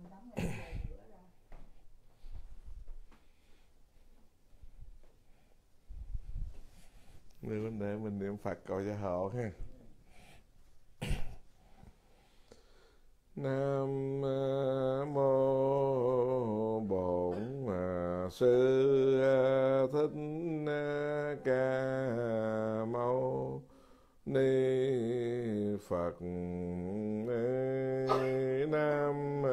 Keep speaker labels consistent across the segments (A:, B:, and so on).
A: Nếu vấn đề mình niệm Phật cầu cho hộ ha. Nam mô Bổn Sư Thích Ca Mâu Ni Phật. Nam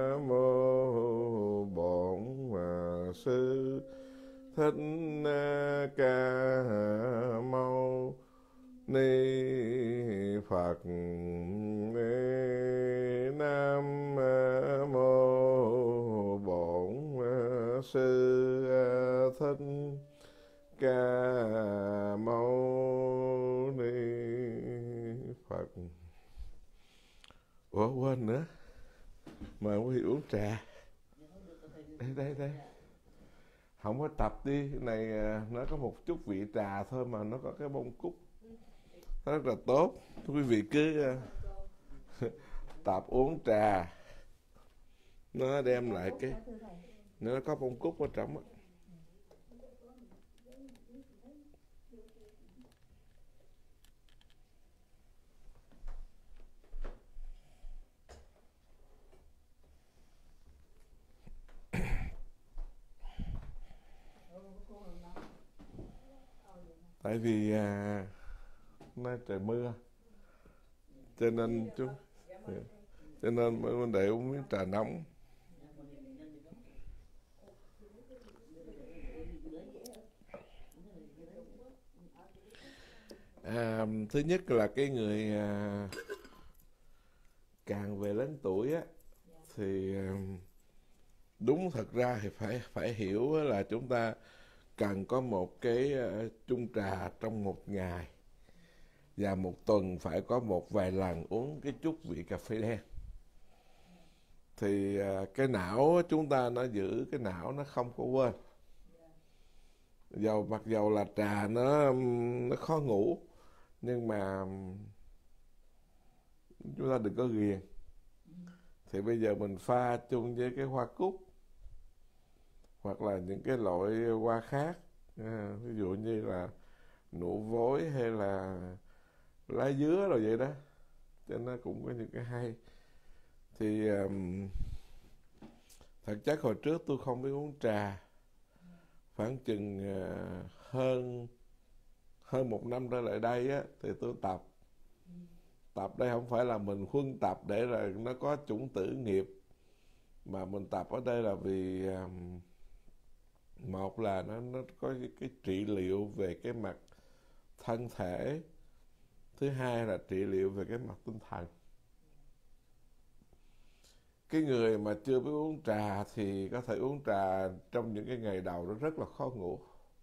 A: mô Bổn Sư Thích Ca Mâu Ni Phật. Nam mô Bổn Sư Thích Ca Mâu Ni Phật. Ủa quên nữa, mời quý vị uống trà. Đây không có tập đi, cái này nó có một chút vị trà thôi mà nó có cái bông cúc rất là tốt. Quý vị cứ tập uống trà, nó đem lại cái, nó có bông cúc ở trong á. Tại vì nay trời mưa cho nên mình để uống miếng trà nóng. Thứ nhất là cái người càng về lớn tuổi á thì đúng, thật ra thì phải hiểu là chúng ta cần có một cái chung trà trong một ngày, và một tuần phải có một vài lần uống cái chút vị cà phê đen. Thì cái não chúng ta nó giữ, cái não nó không có quên. Mặc dầu là trà nó khó ngủ, nhưng mà chúng ta đừng có ghiền. Thì bây giờ mình pha chung với cái hoa cúc hoặc là những cái loại hoa khác, ví dụ như là nụ vối hay là lá dứa rồi vậy đó, cho nó cũng có những cái hay. Thì thật chất hồi trước tôi không biết uống trà, khoảng chừng hơn một năm trở lại đây á, thì tôi tập đây không phải là mình huân tập để là nó có chủng tử nghiệp, mà mình tập ở đây là vì một là nó có cái trị liệu về cái mặt thân thể, thứ hai là trị liệu về cái mặt tinh thần. Cái người mà chưa biết uống trà thì có thể uống trà trong những cái ngày đầu nó rất là khó ngủ.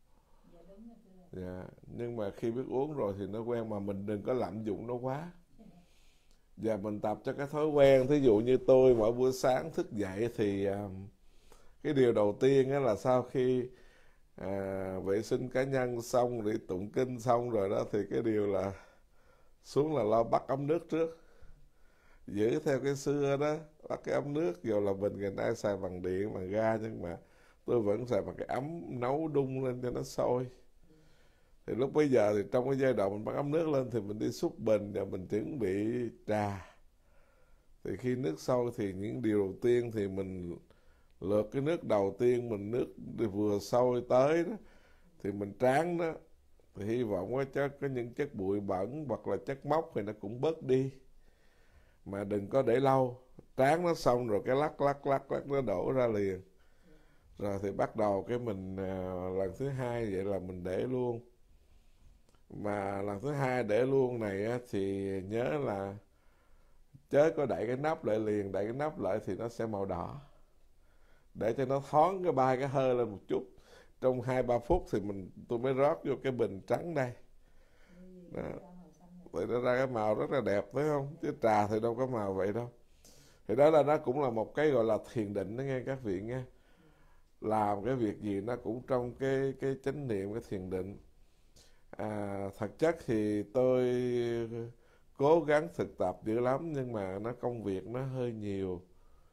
A: Nhưng mà khi biết uống rồi thì nó quen, mà mình đừng có lạm dụng nó quá. Và mình tập cho cái thói quen. Thí dụ như tôi mỗi buổi sáng thức dậy thì cái điều đầu tiên là sau khi vệ sinh cá nhân xong, đi tụng kinh xong rồi đó, thì cái điều là xuống là lo bắt ấm nước trước. Giữ theo cái xưa đó, bắt cái ấm nước, dù là mình ngày nay xài bằng điện, bằng ga, nhưng mà tôi vẫn xài bằng cái ấm nấu đun lên cho nó sôi. Thì lúc bây giờ thì trong cái giai đoạn mình bắt ấm nước lên thì mình đi xúc bình và mình chuẩn bị trà. Thì khi nước sôi thì những điều đầu tiên thì mình lượt cái nước đầu tiên, mình nước vừa sôi tới đó thì mình tráng đó, thì hy vọng có những chất bụi bẩn hoặc là chất mốc thì nó cũng bớt đi. Mà đừng có để lâu, tráng nó xong rồi cái lắc nó đổ ra liền. Rồi thì bắt đầu cái mình lần thứ hai vậy là mình để luôn. Mà lần thứ hai để luôn này á, thì nhớ là chớ có đậy cái nắp lại liền, đậy cái nắp lại thì nó sẽ màu đỏ. Để cho nó thoáng cái bay cái hơi lên một chút. Trong 2-3 phút thì tôi mới rót vô cái bình trắng đây. Đó. Thì nó ra cái màu rất là đẹp, phải không? Chứ trà thì đâu có màu vậy đâu. Thì đó là nó cũng là một cái gọi là thiền định đó nghe các vị nghe. Làm cái việc gì nó cũng trong cái chánh niệm, cái thiền định. Thật chất thì tôi cố gắng thực tập dữ lắm, nhưng mà công việc nó hơi nhiều.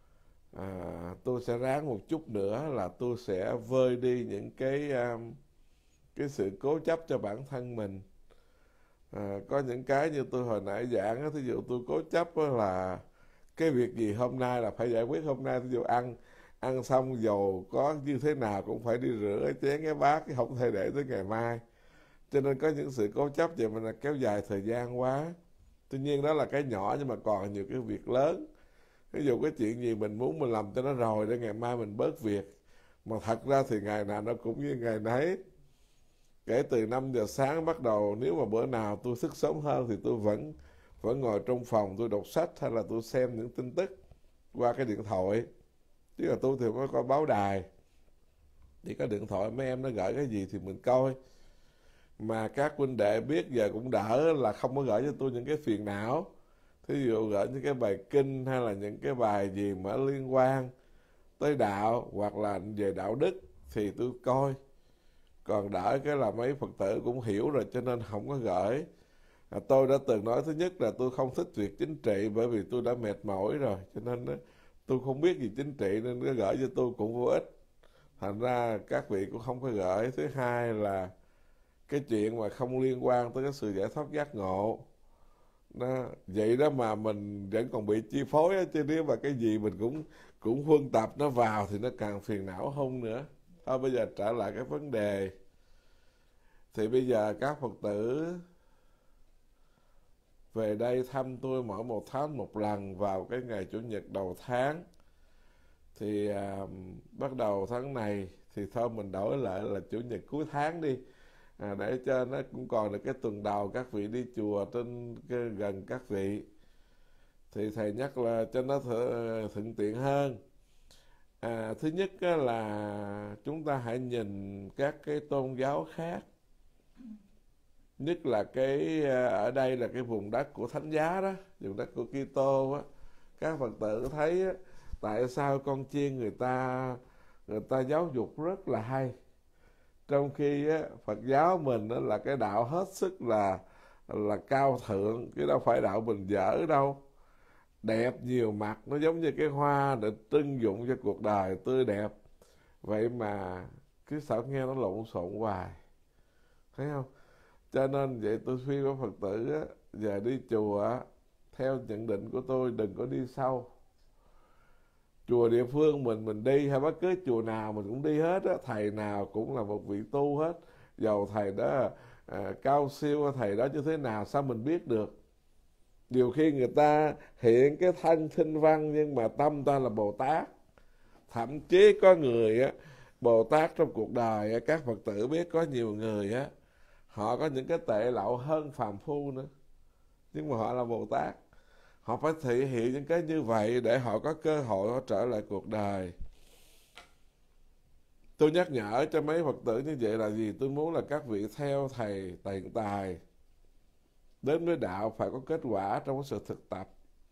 A: tôi sẽ ráng một chút nữa là tôi sẽ vơi đi những cái sự cố chấp cho bản thân mình. Có những cái như tôi hồi nãy giảng á, thí dụ tôi cố chấp á là cái việc gì hôm nay là phải giải quyết hôm nay. Thí dụ ăn xong dầu có như thế nào cũng phải đi rửa cái chén cái bát, không thể để tới ngày mai. Cho nên có những sự cố chấp vậy mà là kéo dài thời gian quá. Tuy nhiên đó là cái nhỏ, nhưng mà còn nhiều cái việc lớn. Ví dụ cái chuyện gì mình muốn mình làm cho nó rồi để ngày mai mình bớt việc, mà thật ra thì ngày nào nó cũng như ngày nấy. Kể từ 5 giờ sáng bắt đầu, nếu mà bữa nào tôi thức sớm hơn thì tôi vẫn ngồi trong phòng tôi đọc sách hay là tôi xem những tin tức qua cái điện thoại. Chứ là tôi thì mới coi báo đài, thì có điện thoại mấy em nó gửi cái gì thì mình coi. Mà các huynh đệ biết giờ cũng đỡ là không có gửi cho tôi những cái phiền não. Thí dụ gửi những cái bài kinh hay là những cái bài gì mà liên quan tới đạo hoặc là về đạo đức thì tôi coi. Còn đỡ cái là mấy Phật tử cũng hiểu rồi cho nên không có gửi. Tôi đã từng nói thứ nhất là tôi không thích việc chính trị, bởi vì tôi đã mệt mỏi rồi, cho nên tôi không biết gì chính trị nên cái gửi cho tôi cũng vô ích. Thành ra các vị cũng không có gửi. Thứ hai là cái chuyện mà không liên quan tới cái sự giải thoát giác ngộ đó, vậy đó mà mình vẫn còn bị chi phối á. Chứ nếu mà cái gì mình cũng huân tập nó vào thì nó càng phiền não hơn nữa. Thôi bây giờ trở lại cái vấn đề. Thì bây giờ các Phật tử về đây thăm tôi mỗi 1 tháng 1 lần vào cái ngày Chủ nhật đầu tháng. Thì bắt đầu tháng này thì thôi mình đổi lại là Chủ nhật cuối tháng đi, để cho nó cũng còn được cái tuần đầu các vị đi chùa gần các vị. Thì thầy nhắc là cho nó thuận tiện hơn. Thứ nhất là chúng ta hãy nhìn các cái tôn giáo khác, nhất là ở đây là cái vùng đất của Thánh Giá đó, vùng đất của Kitô á. Các Phật tử thấy á, tại sao con chiên người ta giáo dục rất là hay, trong khi á, Phật giáo mình á, là cái đạo hết sức là cao thượng, chứ đâu phải đạo mình dở đâu. Đẹp nhiều mặt, nó giống như cái hoa để trưng dụng cho cuộc đời tươi đẹp. Vậy mà cứ sao nghe nó lộn xộn hoài, thấy không? Cho nên vậy tôi khuyên với Phật tử á, giờ đi chùa á, theo nhận định của tôi đừng có đi sâu. Chùa địa phương mình đi, hay bất cứ chùa nào mình cũng đi hết á, thầy nào cũng là một vị tu hết. Dầu thầy đó cao siêu, thầy đó như thế nào sao mình biết được. Nhiều khi người ta hiện cái thân thinh văn nhưng mà tâm ta là Bồ Tát. Thậm chí có người á, Bồ Tát trong cuộc đời á, các Phật tử biết có nhiều người á, họ có những cái tệ lậu hơn phàm phu nữa, nhưng mà họ là Bồ Tát. Họ phải thể hiện những cái như vậy để họ có cơ hội họ trở lại cuộc đời. Tôi nhắc nhở cho mấy Phật tử như vậy là gì? Tôi muốn là các vị theo thầy tiền tài đến với đạo phải có kết quả trong cái sự thực tập.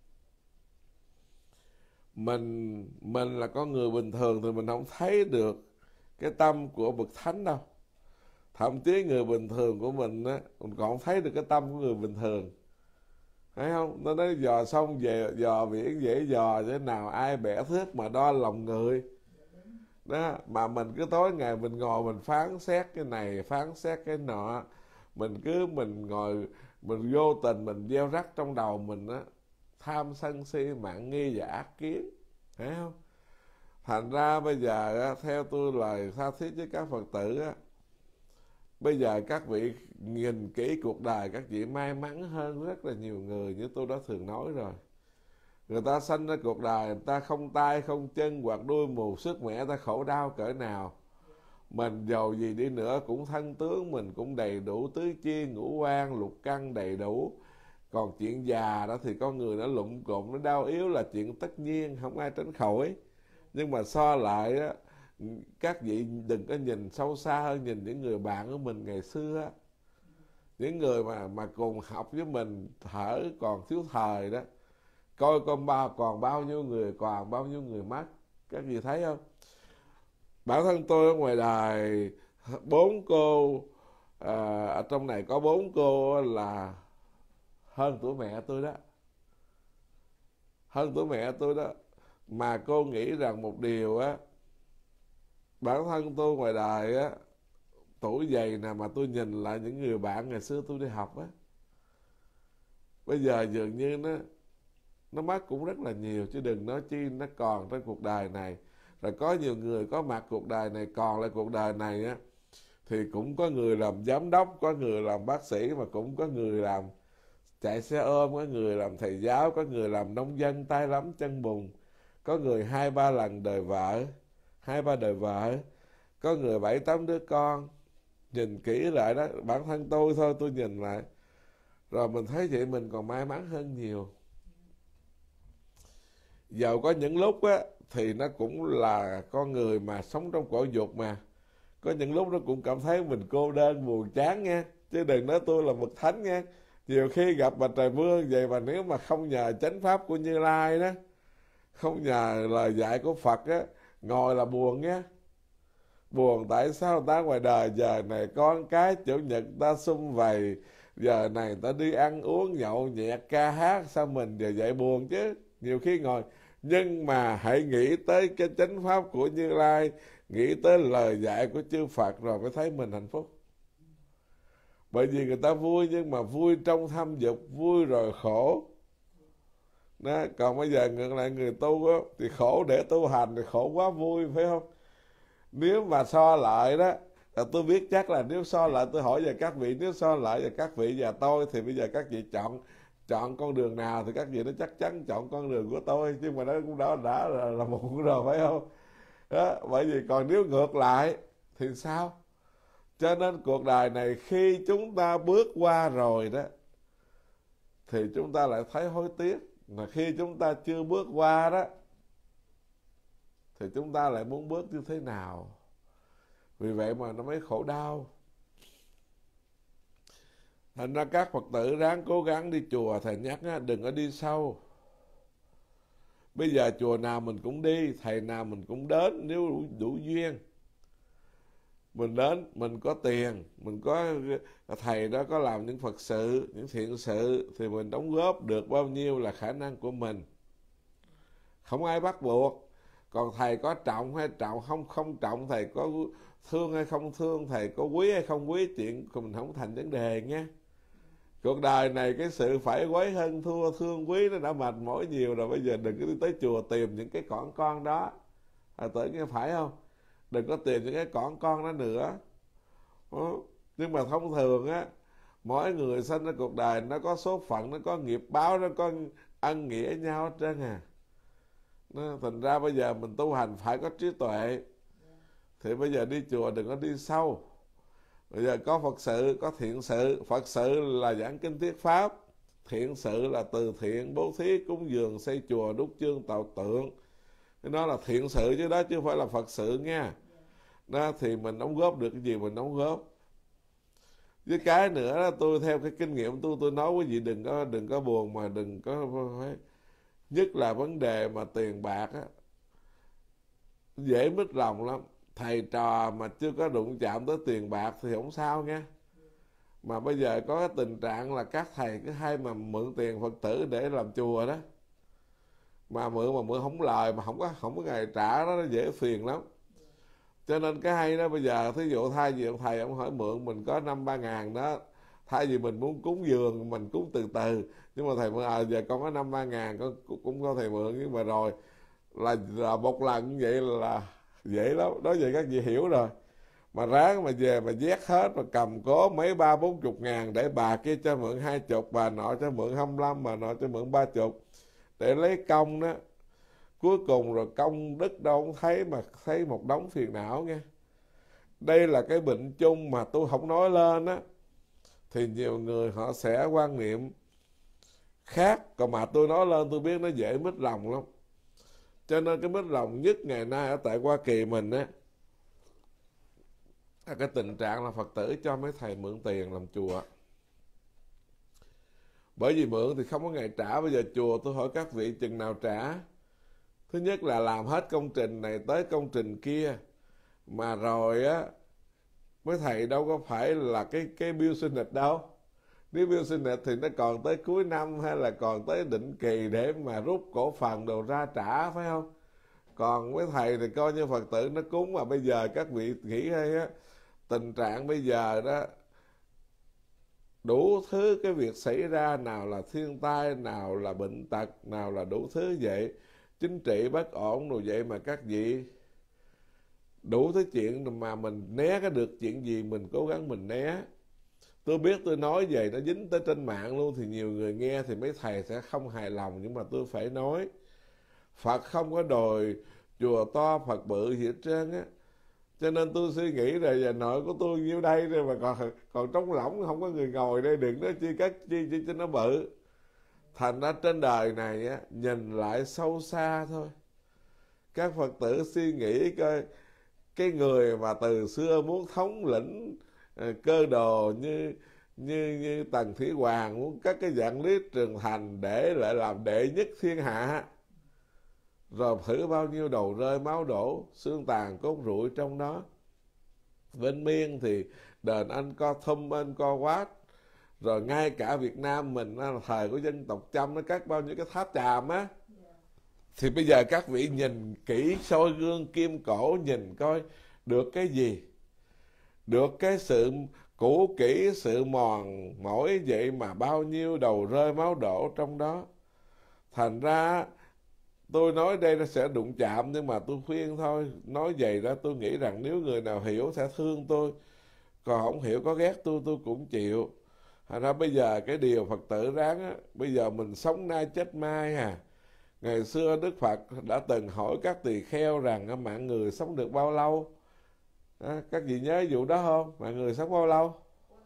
A: Mình là con người bình thường thì mình không thấy được cái tâm của bậc thánh đâu. Thậm chí người bình thường của mình á, mình còn không thấy được cái tâm của người bình thường, thấy không? Nó nói dò sông về dò biển dễ dò, thế nào ai bẻ thước mà đo lòng người đó. Mà mình cứ tối ngày mình ngồi mình phán xét cái này phán xét cái nọ, mình ngồi mình vô tình mình gieo rắc trong đầu mình á, tham sân si mạng nghi và ác kiến, thấy không? Thành ra bây giờ á, theo tôi lời tha thiết với các Phật tử á, bây giờ các vị nhìn kỹ cuộc đời, các vị may mắn hơn rất là nhiều người. Như tôi đã thường nói rồi, người ta sanh ra cuộc đời, người ta không tay không chân hoặc đuôi mù sức mẻ, ta khổ đau cỡ nào. Mình giàu gì đi nữa cũng thân tướng mình cũng đầy đủ, tứ chi ngũ quan lục căn đầy đủ. Còn chuyện già đó thì con người nó lụng cụm, nó đau yếu là chuyện tất nhiên, không ai tránh khỏi. Nhưng mà so lại á, các vị đừng có nhìn sâu xa hơn, nhìn những người bạn của mình ngày xưa á, những người mà cùng học với mình thở còn thiếu thời đó, coi còn bao nhiêu người còn bao nhiêu người mất. Các vị thấy không? Bản thân tôi ở ngoài đời 4 cô, ở trong này có 4 cô là hơn tuổi mẹ tôi đó, hơn tuổi mẹ tôi đó. Mà cô nghĩ rằng một điều á, bản thân tôi ngoài đời á, tuổi dày nè, mà tôi nhìn lại những người bạn ngày xưa tôi đi học á, bây giờ dường như nó mất cũng rất là nhiều, chứ đừng nói chi nó còn trên cuộc đời này. Rồi có nhiều người có mặt cuộc đời này, còn lại cuộc đời này á, thì cũng có người làm giám đốc, có người làm bác sĩ, mà cũng có người làm chạy xe ôm, có người làm thầy giáo, có người làm nông dân tay lắm chân bùn, có người 2-3 lần đời vợ, 2-3 đời vợ, có người 7-8 đứa con. Nhìn kỹ lại đó, bản thân tôi thôi, tôi nhìn lại rồi mình thấy vậy mình còn may mắn hơn nhiều. Dầu có những lúc á thì nó cũng là con người mà sống trong cõi dục mà, có những lúc nó cũng cảm thấy mình cô đơn buồn chán nha, chứ đừng nói tôi là bậc thánh nha. Nhiều khi gặp mặt trời mưa vậy mà nếu mà không nhờ chánh pháp của Như Lai đó, không nhờ lời dạy của Phật á, ngồi là buồn nha. Buồn tại sao ta ngoài đời giờ này con cái chủ nhật ta sum vầy, giờ này ta đi ăn uống nhậu nhẹt ca hát, sao mình giờ vậy buồn chứ. Nhiều khi ngồi, nhưng mà hãy nghĩ tới cái chánh pháp của Như Lai, nghĩ tới lời dạy của chư Phật rồi mới thấy mình hạnh phúc. Bởi vì người ta vui, nhưng mà vui trong tham dục, vui rồi khổ đó. Còn bây giờ ngược lại người tu á, thì khổ để tu hành thì khổ quá vui, phải không? Nếu mà so lại đó, tôi biết chắc là nếu so lại, tôi hỏi về các vị, nếu so lại về các vị và tôi, thì bây giờ các vị chọn con đường nào thì các vị nó chắc chắn chọn con đường của tôi, chứ mà nó cũng đã là muộn rồi, phải không? Đó, bởi vì còn nếu ngược lại thì sao? Cho nên cuộc đời này khi chúng ta bước qua rồi đó thì chúng ta lại thấy hối tiếc, mà khi chúng ta chưa bước qua đó thì chúng ta lại muốn bước như thế nào. Vì vậy mà nó mới khổ đau. Thành ra các Phật tử ráng cố gắng đi chùa. Thầy nhắc á, đừng có đi sâu. Bây giờ chùa nào mình cũng đi, thầy nào mình cũng đến nếu đủ duyên. Mình đến, mình có tiền, mình có thầy đó có làm những Phật sự, những thiện sự, thì mình đóng góp được bao nhiêu là khả năng của mình, không ai bắt buộc. Còn thầy có trọng hay không trọng, thầy có thương hay không thương, thầy có quý hay không quý, chuyện của mình không thành vấn đề nha. Cuộc đời này cái sự phải quấy hơn thua, thương quý nó đã mệt mỏi nhiều rồi. Bây giờ đừng có đi tới chùa tìm những cái con đó. Tưởng nghe phải không? Đừng có tìm những cái con đó nữa. Nhưng mà thông thường á, mỗi người sinh ra cuộc đời nó có số phận, nó có nghiệp báo, nó có ân nghĩa nhau hết trơn à. Thành ra bây giờ mình tu hành phải có trí tuệ. Thì bây giờ đi chùa đừng có đi sâu. Bây giờ có Phật sự, có thiện sự. Phật sự là giảng kinh thuyết pháp, thiện sự là từ thiện, bố thí, cúng dường, xây chùa, đúc chương, tạo tượng. Cái đó là thiện sự chứ đó, chứ không phải là Phật sự nha. Đó thì mình đóng góp được cái gì mình đóng góp. Với cái nữa đó, tôi theo cái kinh nghiệm tôi nói quý vị đừng có buồn, mà đừng có phải, nhất là vấn đề mà tiền bạc á, dễ mít lòng lắm. Thầy trò mà chưa có đụng chạm tới tiền bạc thì không sao nha. Mà bây giờ có cái tình trạng là các thầy cứ hay mà mượn tiền Phật tử để làm chùa đó, mà mượn không lời, mà không có ngày trả đó, nó dễ phiền lắm. Cho nên cái hay đó, bây giờ thí dụ thay vì ông thầy ông hỏi mượn mình có 5-3 ngàn đó, thay vì mình muốn cúng dường mình cúng từ từ, nhưng mà thầy mượn giờ con có 5-3 ngàn, con cũng có thầy mượn, nhưng mà rồi là một lần như vậy là dễ lắm. Đó vậy các vị hiểu rồi. Mà ráng mà về mà vét hết, mà cầm cố mấy 30-40 ngàn để bà kia cho mượn 20, bà nọ cho mượn 25, bà nọ cho mượn 30, để lấy công đó. Cuối cùng rồi công đức đâu không thấy, mà thấy một đống phiền não nghe. Đây là cái bệnh chung mà tôi không nói lên á, thì nhiều người họ sẽ quan niệm khác. Còn mà tôi nói lên tôi biết nó dễ mít lòng lắm. Cho nên cái mít lòng nhất ngày nay ở tại Hoa Kỳ mình á, là cái tình trạng là Phật tử cho mấy thầy mượn tiền làm chùa. Bởi vì mượn thì không có ngày trả. Bây giờ chùa tôi hỏi các vị chừng nào trả. Thứ nhất là làm hết công trình này tới công trình kia, mà rồi á mấy thầy đâu có phải là cái business đâu. Nếu business thì nó còn tới cuối năm hay là còn tới định kỳ để mà rút cổ phần đồ ra trả, phải không? Còn với thầy thì coi như Phật tử nó cúng, mà bây giờ các vị nghĩ hay á, tình trạng bây giờ đó đủ thứ cái việc xảy ra, nào là thiên tai, nào là bệnh tật, nào là đủ thứ vậy, chính trị bất ổn rồi vậy, mà các vị đủ thứ chuyện mà mình né cái được chuyện gì mình cố gắng mình né. Tôi biết tôi nói về nó dính tới trên mạng luôn thì nhiều người nghe thì mấy thầy sẽ không hài lòng, nhưng mà tôi phải nói. Phật không có đòi chùa to Phật bự gì hết trơn á. Cho nên tôi suy nghĩ rồi giờ nội của tôi nhiêu đây rồi mà còn trống lỏng, không có người ngồi đây, đừng nói chi cất chi cho nó bự. Thành ra trên đời này á, nhìn lại sâu xa thôi. Các Phật tử suy nghĩ coi, cái người mà từ xưa muốn thống lĩnh cơ đồ như Tần Thủy Hoàng, muốn cắt cái vạn lý trường thành để lại làm đệ nhất thiên hạ, rồi thử bao nhiêu đầu rơi máu đổ, xương tàn cốt rụi trong đó. Bên Miên thì đền Angkor Thom, Angkor Wat, rồi ngay cả Việt Nam mình thời của dân tộc Chăm nó cắt bao nhiêu cái tháp chàm á. Thì bây giờ các vị nhìn kỹ, soi gương kim cổ nhìn coi được cái gì, được cái sự cũ kỹ, sự mòn mỏi vậy mà bao nhiêu đầu rơi máu đổ trong đó. Thành ra tôi nói đây nó sẽ đụng chạm, nhưng mà tôi khuyên thôi. Nói vậy đó, tôi nghĩ rằng nếu người nào hiểu sẽ thương tôi, còn không hiểu có ghét tôi cũng chịu. Thành ra bây giờ cái điều Phật tử ráng á, bây giờ mình sống nay chết mai à. Ngày xưa Đức Phật đã từng hỏi các tỳ kheo rằng mạng người sống được bao lâu? Các vị nhớ vụ đó không? Mạng người sống bao lâu?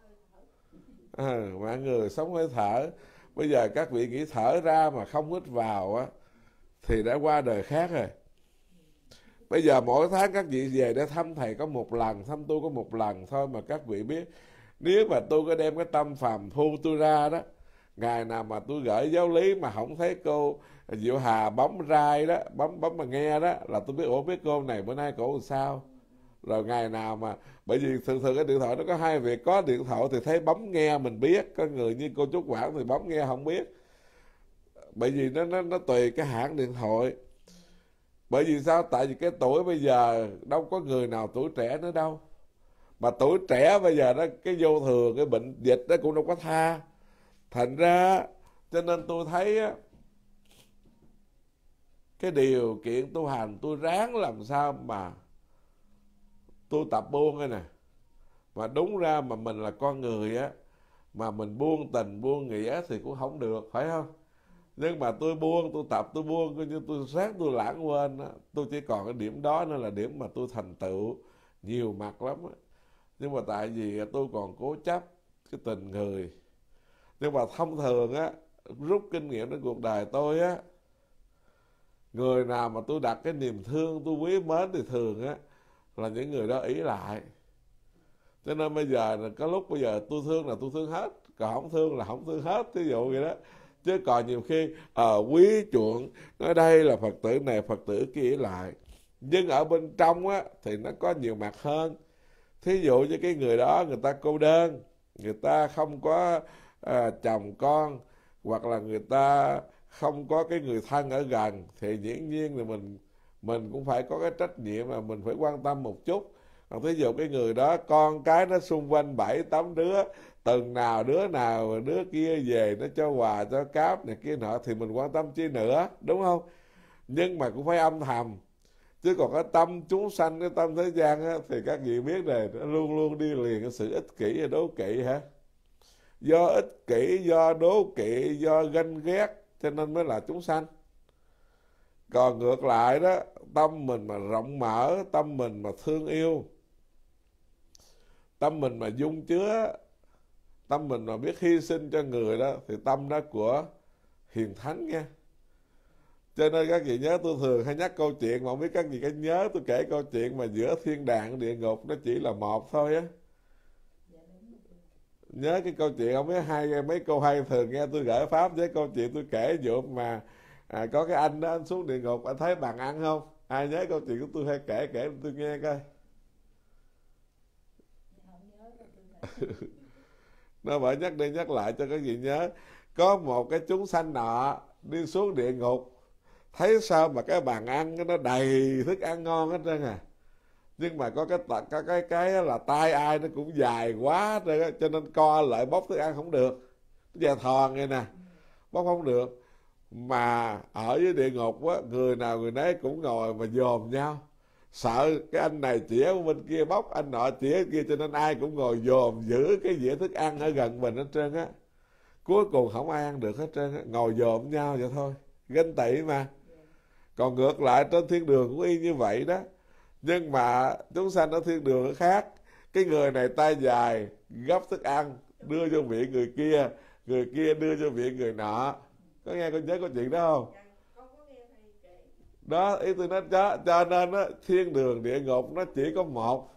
A: Mạng người sống hơi thở. Bây giờ các vị nghĩ thở ra mà không hít vào á thì đã qua đời khác rồi. Bây giờ mỗi tháng các vị về để thăm thầy có một lần, thăm tôi có một lần thôi, mà các vị biết nếu mà tôi có đem cái tâm phàm phu tôi ra đó, ngày nào mà tôi gửi giáo lý mà không thấy cô Diệu Hà bấm rai đó, bấm mà nghe đó, là tôi biết ủa biết cô này bữa nay cổ làm sao. Rồi ngày nào mà, bởi vì thường thường cái điện thoại nó có hai việc, có điện thoại thì thấy bấm nghe mình biết, có người như cô Trúc Quảng thì bấm nghe không biết. Bởi vì nó tùy cái hãng điện thoại. Bởi vì sao? Tại vì cái tuổi bây giờ đâu có người nào tuổi trẻ nữa đâu. Mà tuổi trẻ bây giờ đó, cái vô thường, cái bệnh dịch đó cũng đâu có tha. Thành ra cho nên tôi thấy á, cái điều kiện tu hành tôi ráng làm sao mà tôi tập buông đây nè. Mà đúng ra mà mình là con người á, mà mình buông tình buông nghĩa thì cũng không được, phải không? Nhưng mà tôi buông, tôi tập, tôi buông, coi như tôi sát, tôi lãng quên á. Tôi chỉ còn cái điểm đó nữa là điểm mà tôi thành tựu nhiều mặt lắm á. Nhưng mà tại vì tôi còn cố chấp cái tình người. Nhưng mà thông thường á, rút kinh nghiệm đến cuộc đời tôi á, người nào mà tôi đặt cái niềm thương, tôi quý mến thì thường á là những người đó ý lại. Cho nên bây giờ là có lúc bây giờ tôi thương là tôi thương hết, còn không thương là không thương hết, ví dụ vậy đó. Chứ còn nhiều khi quý chuộng, nói đây là Phật tử này Phật tử kia ý lại, nhưng ở bên trong á thì nó có nhiều mặt hơn. Thí dụ như cái người đó người ta cô đơn, người ta không có chồng con, hoặc là người ta không có cái người thân ở gần, thì dĩ nhiên là mình cũng phải có cái trách nhiệm là mình phải quan tâm một chút. Còn thí dụ cái người đó con cái nó xung quanh 7-8 đứa, từng nào đứa kia về nó cho quà cho cáp này kia nọ, thì mình quan tâm chi nữa, đúng không? Nhưng mà cũng phải âm thầm. Chứ còn cái tâm chúng sanh, cái tâm thế gian á, thì các vị biết rồi, nó luôn luôn đi liền cái sự ích kỷ và đố kỵ hả? Do ích kỷ, do đố kỵ, do ganh ghét cho nên mới là chúng sanh. Còn ngược lại đó, tâm mình mà rộng mở, tâm mình mà thương yêu, tâm mình mà dung chứa, tâm mình mà biết hy sinh cho người đó, thì tâm đó của hiền thánh nha. Cho nên các vị nhớ, tôi thường hay nhắc câu chuyện, mà không biết các vị có nhớ tôi kể câu chuyện mà giữa thiên đàng và địa ngục nó chỉ là một thôi á. Nhớ cái câu chuyện không biết mấy cô hay thường nghe tôi gửi pháp với câu chuyện tôi kể vụ mà có cái anh đó, anh xuống địa ngục, anh thấy bàn ăn không? Ai nhớ câu chuyện của tôi hay kể tôi nghe coi. Nó bởi nhắc đi nhắc lại cho các vị nhớ. Có một cái chúng sanh nọ đi xuống địa ngục, thấy sao mà cái bàn ăn nó đầy thức ăn ngon hết trơn à, nhưng mà có cái là tay ai nó cũng dài quá cho nên co lại bóc thức ăn không được, dài thòn vậy nè, bóc không được. Mà ở dưới địa ngục á, người nào người nấy cũng ngồi mà dòm nhau, sợ cái anh này chĩa bên kia bóc, anh nọ chĩa bên kia, cho nên ai cũng ngồi dòm giữ cái dĩa thức ăn ở gần mình hết trơn á. Cuối cùng không ai ăn được hết trơn á, ngồi dòm nhau vậy thôi, ganh tị mà. Còn ngược lại trên thiên đường cũng y như vậy đó, nhưng mà chúng sanh ở thiên đường nó khác. Cái người này tay dài gấp thức ăn đưa cho miệng người kia đưa cho miệng người nọ. Có nghe con nhớ có chuyện đó không? Đó, ý tôi nói cho nên đó, thiên đường địa ngục nó chỉ có một,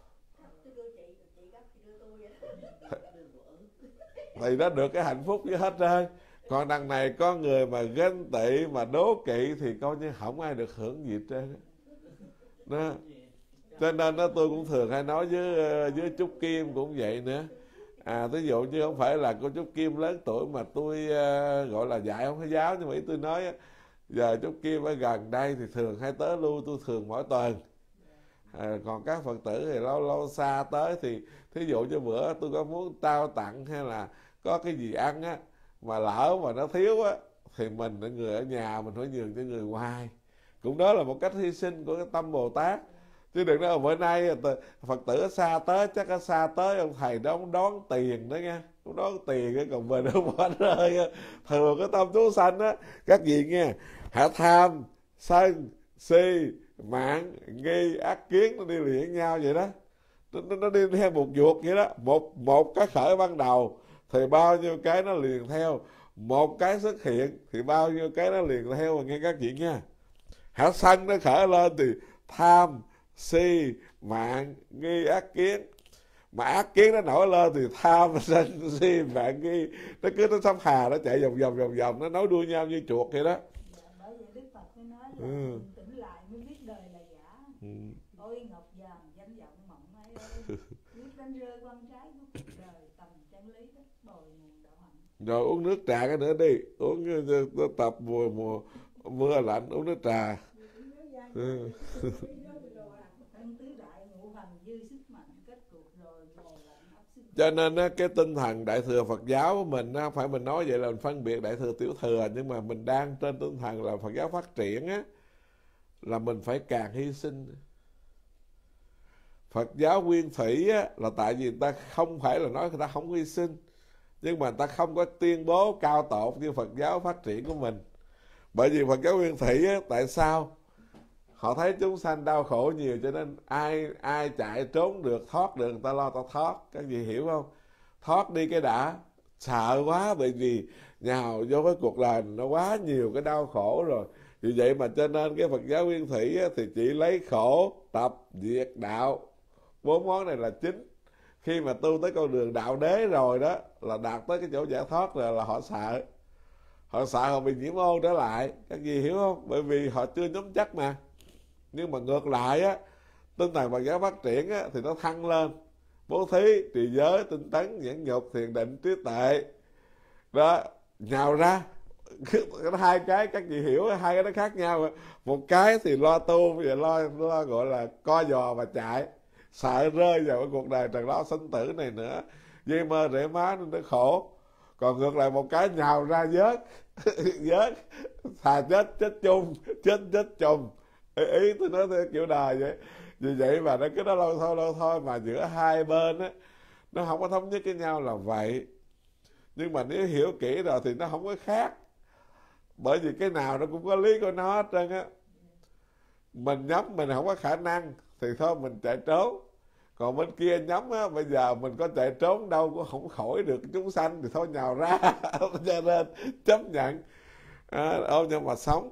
A: thì nó được cái hạnh phúc với hết trơn. Còn đằng này có người mà ganh tị mà đố kỵ thì coi như không ai được hưởng gì hết trơn đó. Cho nên đó, tôi cũng thường hay nói với Trúc Kim cũng vậy nữa. Ví dụ như không phải là cô Trúc Kim lớn tuổi mà tôi gọi là dạy không có giáo, nhưng mà ý tôi nói giờ Trúc Kim ở gần đây thì thường hay tới lui, tôi thường mỗi tuần. Còn các Phật tử thì lâu lâu xa tới, thì thí dụ như bữa tôi có muốn trao tặng hay là có cái gì ăn á mà lỡ mà nó thiếu á, thì mình là người ở nhà mình phải nhường cho người ngoài. Cũng đó là một cách hy sinh của cái tâm Bồ Tát. Chứ đừng nói bữa nay Phật tử xa tới, chắc có xa tới ông thầy đó ông đón tiền đó nha, ông đón tiền cái còn mình không bỏ rơi. Thường cái tâm chúng sanh á các vị nghe, hả tham sân si mạn nghi ác kiến, nó đi liền nhau vậy đó. Nó đi theo một ruột vậy đó. Một cái khởi ban đầu thì bao nhiêu cái nó liền theo, một cái xuất hiện thì bao nhiêu cái nó liền theo. Mà nghe các vị nha, hả sân nó khởi lên thì tham si mạn nghi ác kiến, mà ác kiến nó nổi lên thì tham sân si mạn nghi, nó cứ nó sắp hà, nó chạy vòng nó nối đuôi nhau như chuột vậy đó.
B: Bởi vậy Đức Phật mới nói là tỉnh lại mới biết đời là giả. Ôi ngọc vàng danh vọng mộng ấy ơi, biết đánh rơi quan trái của cuộc đời, tầm chân lý đất bồi nguồn đạo hạnh.
A: Rồi uống nước trà cái nữa đi, uống tập mưa lạnh uống nước trà. Cho nên cái tinh thần Đại thừa Phật giáo của mình, phải mình nói vậy là mình phân biệt Đại thừa Tiểu thừa, nhưng mà mình đang trên tinh thần là Phật giáo phát triển á, là mình phải càng hy sinh. Phật giáo nguyên thủy á, là tại vì người ta không phải là nói người ta không hy sinh, nhưng mà người ta không có tuyên bố cao tột như Phật giáo phát triển của mình. Bởi vì Phật giáo nguyên thủy á, tại sao? Họ thấy chúng sanh đau khổ nhiều, cho nên ai chạy trốn được, thoát được, người ta lo ta thoát. Các vị hiểu không? Thoát đi cái đã, sợ quá, bởi vì nhào vô cái cuộc đời nó quá nhiều cái đau khổ rồi. Vì vậy mà cho nên cái Phật giáo nguyên thủy á, thì chỉ lấy khổ, tập, diệt, đạo, 4 món này là chính. Khi mà tu tới con đường đạo đế rồi đó, là đạt tới cái chỗ giải thoát rồi, là họ sợ. Họ sợ họ bị nhiễm ô trở lại. Các vị hiểu không? Bởi vì họ chưa nắm chắc mà. Nhưng mà ngược lại á, tinh thần Phật giáo phát triển á, thì nó thăng lên. Bố thí, trì giới, tinh tấn, nhẫn nhục, thiền định, trí tuệ đó, nhào ra. Hai cái các vị hiểu, hai cái nó khác nhau. Một cái thì lo tu, bây giờ lo gọi là co giò và chạy, sợ rơi vào cái cuộc đời trần lao sinh tử này nữa, dây mơ rễ má nên nó khổ. Còn ngược lại một cái nhào ra vớt vớt, thà chết chung, chết chung. Ý tôi nói theo kiểu đời vậy. Vì vậy mà nó cứ đó lâu thôi mà giữa hai bên á, nó không có thống nhất với nhau là vậy. Nhưng mà nếu hiểu kỹ rồi thì nó không có khác. Bởi vì cái nào nó cũng có lý của nó hết trơn á. Mình nhắm mình không có khả năng thì thôi mình chạy trốn. Còn bên kia nhắm á, bây giờ mình có chạy trốn đâu cũng không khỏi được chúng sanh, thì thôi nhào ra. Cho nên chấp nhận ôm nhau mà sống.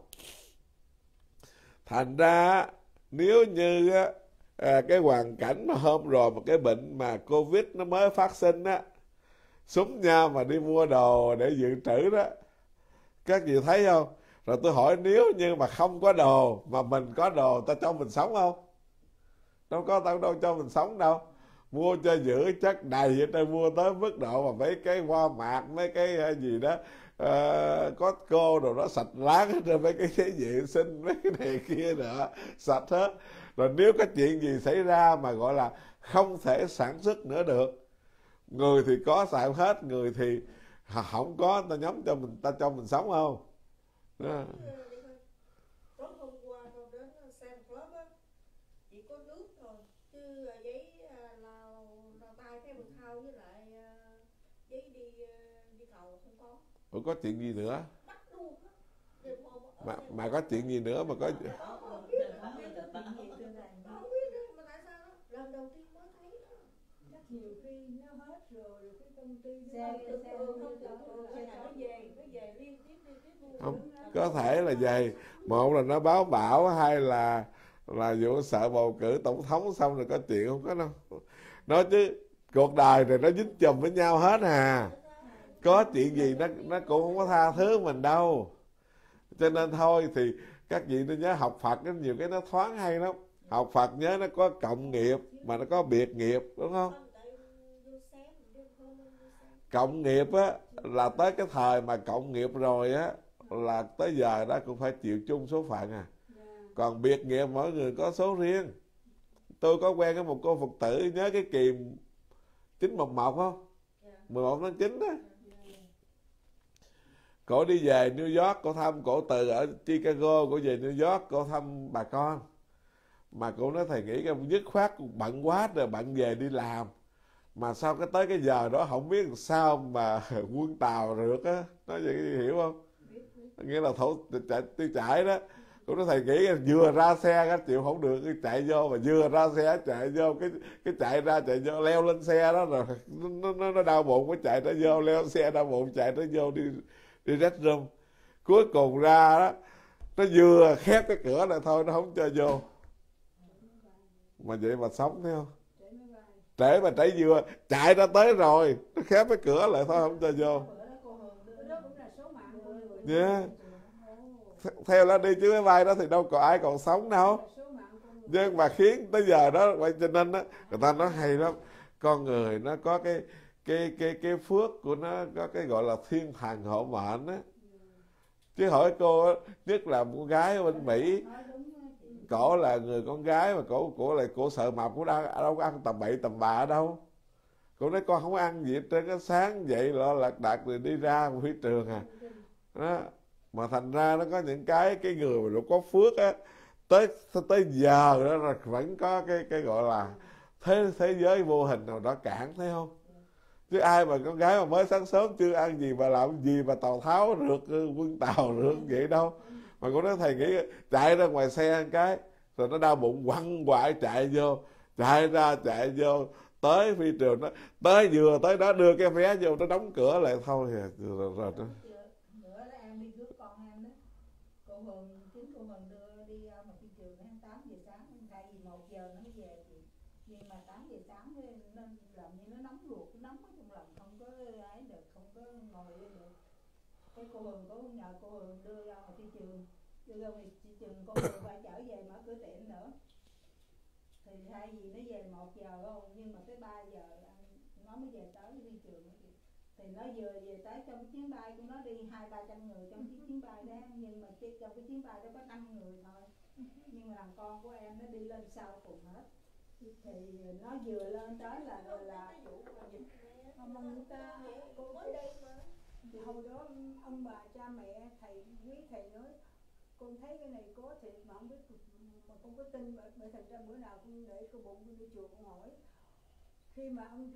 A: Thành ra nếu như cái hoàn cảnh mà hôm rồi một cái bệnh mà Covid nó mới phát sinh á, súng nhau mà đi mua đồ để dự trữ đó, các vị thấy không? Rồi tôi hỏi nếu như mà không có đồ mà mình có đồ, ta cho mình sống không? Đâu có, tao đâu cho mình sống đâu. mua cho giữ chất đầy vậy ta, mua tới mức độ mà mấy cái hoa mạc, mấy cái gì đó Costco rồi nó sạch láng hết rồi, mấy cái giấy vệ sinh mấy cái này kia nữa sạch hết. Rồi nếu có chuyện gì xảy ra mà gọi là không thể sản xuất nữa được, người thì có xài hết, người thì không có, ta nhóm cho mình, ta cho mình sống không đó.
C: Tối hôm qua con đến xem club á, chỉ có nước thôi, chứ giấy lao tay cái bưng thau với lại giấy đi cầu không có.
A: Ủa có chuyện gì nữa?
C: Bắt luôn á. Đêm hôm
A: Mà có chuyện gì nữa mà có
C: không biết nữa, mà tại sao đó? Lần đầu tiên mới thấy đó.
B: Chắc nhiều khi nó hết rồi cái công ty
C: Xe nó về liên tiếp luôn.
A: không, có thể là vậy. Một là nó báo bão, hai là vụ sợ bầu cử tổng thống xong rồi có chuyện, không có đâu. Nói chứ cuộc đời này nó dính chùm với nhau hết à, có chuyện gì nó cũng không có tha thứ mình đâu. Cho nên thôi thì các vị nên nhớ học Phật có nhiều cái nó thoáng hay lắm. Học Phật nhớ nó có cộng nghiệp mà nó có biệt nghiệp, đúng không? Cộng nghiệp á là tới cái thời mà cộng nghiệp rồi á là tới giờ đó cũng phải chịu chung số phận à. Còn biệt nghiệp mỗi người có số riêng. Tôi có quen với một cô Phật tử, nhớ cái kỳ 9/11 không? 11/9 đó. Cổ đi về New York, cổ thăm, cổ từ ở Chicago, cổ về New York, cổ thăm bà con. Mà cổ nói thầy nghĩ cái dứt khoát bận quá rồi, bận về đi làm. Mà sao tới cái giờ đó không biết sao mà quân Tàu rượt á, nói vậy hiểu không? Nghĩa là tiêu chảy đó. Cũng nói thầy nghĩ vừa ra xe cái chịu không được, cái chạy vô, mà vừa ra xe chạy vô, cái chạy ra chạy vô, leo lên xe đó rồi nó đau bụng, cái chạy nó vô, leo xe đau bụng, chạy nó vô đi restroom. Cuối cùng ra đó, nó vừa khép cái cửa lại thôi, nó không cho vô. Mà vậy mà sống thấy không? Trễ mà trễ vừa chạy ra tới rồi, nó khép cái cửa lại thôi, không cho vô. Yeah. Theo nó đi chứ, cái vai đó thì đâu có ai còn sống đâu. Nhưng mà khiến tới giờ đó, cho nên đó, người ta nói hay lắm. Con người nó có cái phước của nó, có cái gọi là thiên thần hộ mệnh á. Chứ hỏi cô, nhất là con gái ở bên Mỹ, cổ là người con gái mà cổ sợ mập, cổ đâu có ăn tầm bậy tầm bạ ở đâu. Cổ nói con không ăn gì hết trơn, cái sáng dậy lo lạc đạc rồi đi ra phía trường à đó. Mà thành ra nó có những cái người mà nó có phước á, tới giờ đó là vẫn có cái gọi là thế giới vô hình nào đó cản, thấy không? Chứ ai mà con gái mà mới sáng sớm chưa ăn gì mà làm gì mà Tào Tháo rượt quân Tàu rượt vậy đâu. Mà cô nói thầy nghĩ chạy ra ngoài xe một cái rồi nó đau bụng quăng quại chạy vô, chạy ra chạy vô tới phi trường đó, vừa tới đó đưa cái vé vô, nó đóng cửa lại thôi rồi đó.
B: Bữa đó em đi rước con em đó, cô Hường đưa đi mà phi trường 8 giờ sáng, thay vì 1 giờ nó mới về chị. Nhưng mà 8 giờ sáng nên làm như nó nóng ruột, nó nóng ở trong lòng, không có ấy được, không có ngồi lên được. Cái cô Hường có nhờ cô Hường đưa ra ngoài phi trường, cô Hường phải trở về mở cửa tiệm nữa. Thì thay vì nó về 1 giờ không, nhưng mà tới 3 giờ nó mới về tới phi trường đó chị. Thì nó vừa về tới trong cái chuyến bay của nó đi 200-300 người trong cái chuyến bay đó, nhưng mà trong cái chuyến bay đó có 5 người thôi. Nhưng mà thằng con của em nó đi lên sau cùng hết. Thì nó vừa lên tới là không người ta cô mới đây mà. Thì hồi đó ông bà cha mẹ thầy quý thầy nói con thấy cái này có thiệt mà không biết mà con có tin, bởi thành ra bữa nào con để cái bụng con đi chùa con hỏi. Khi mà ông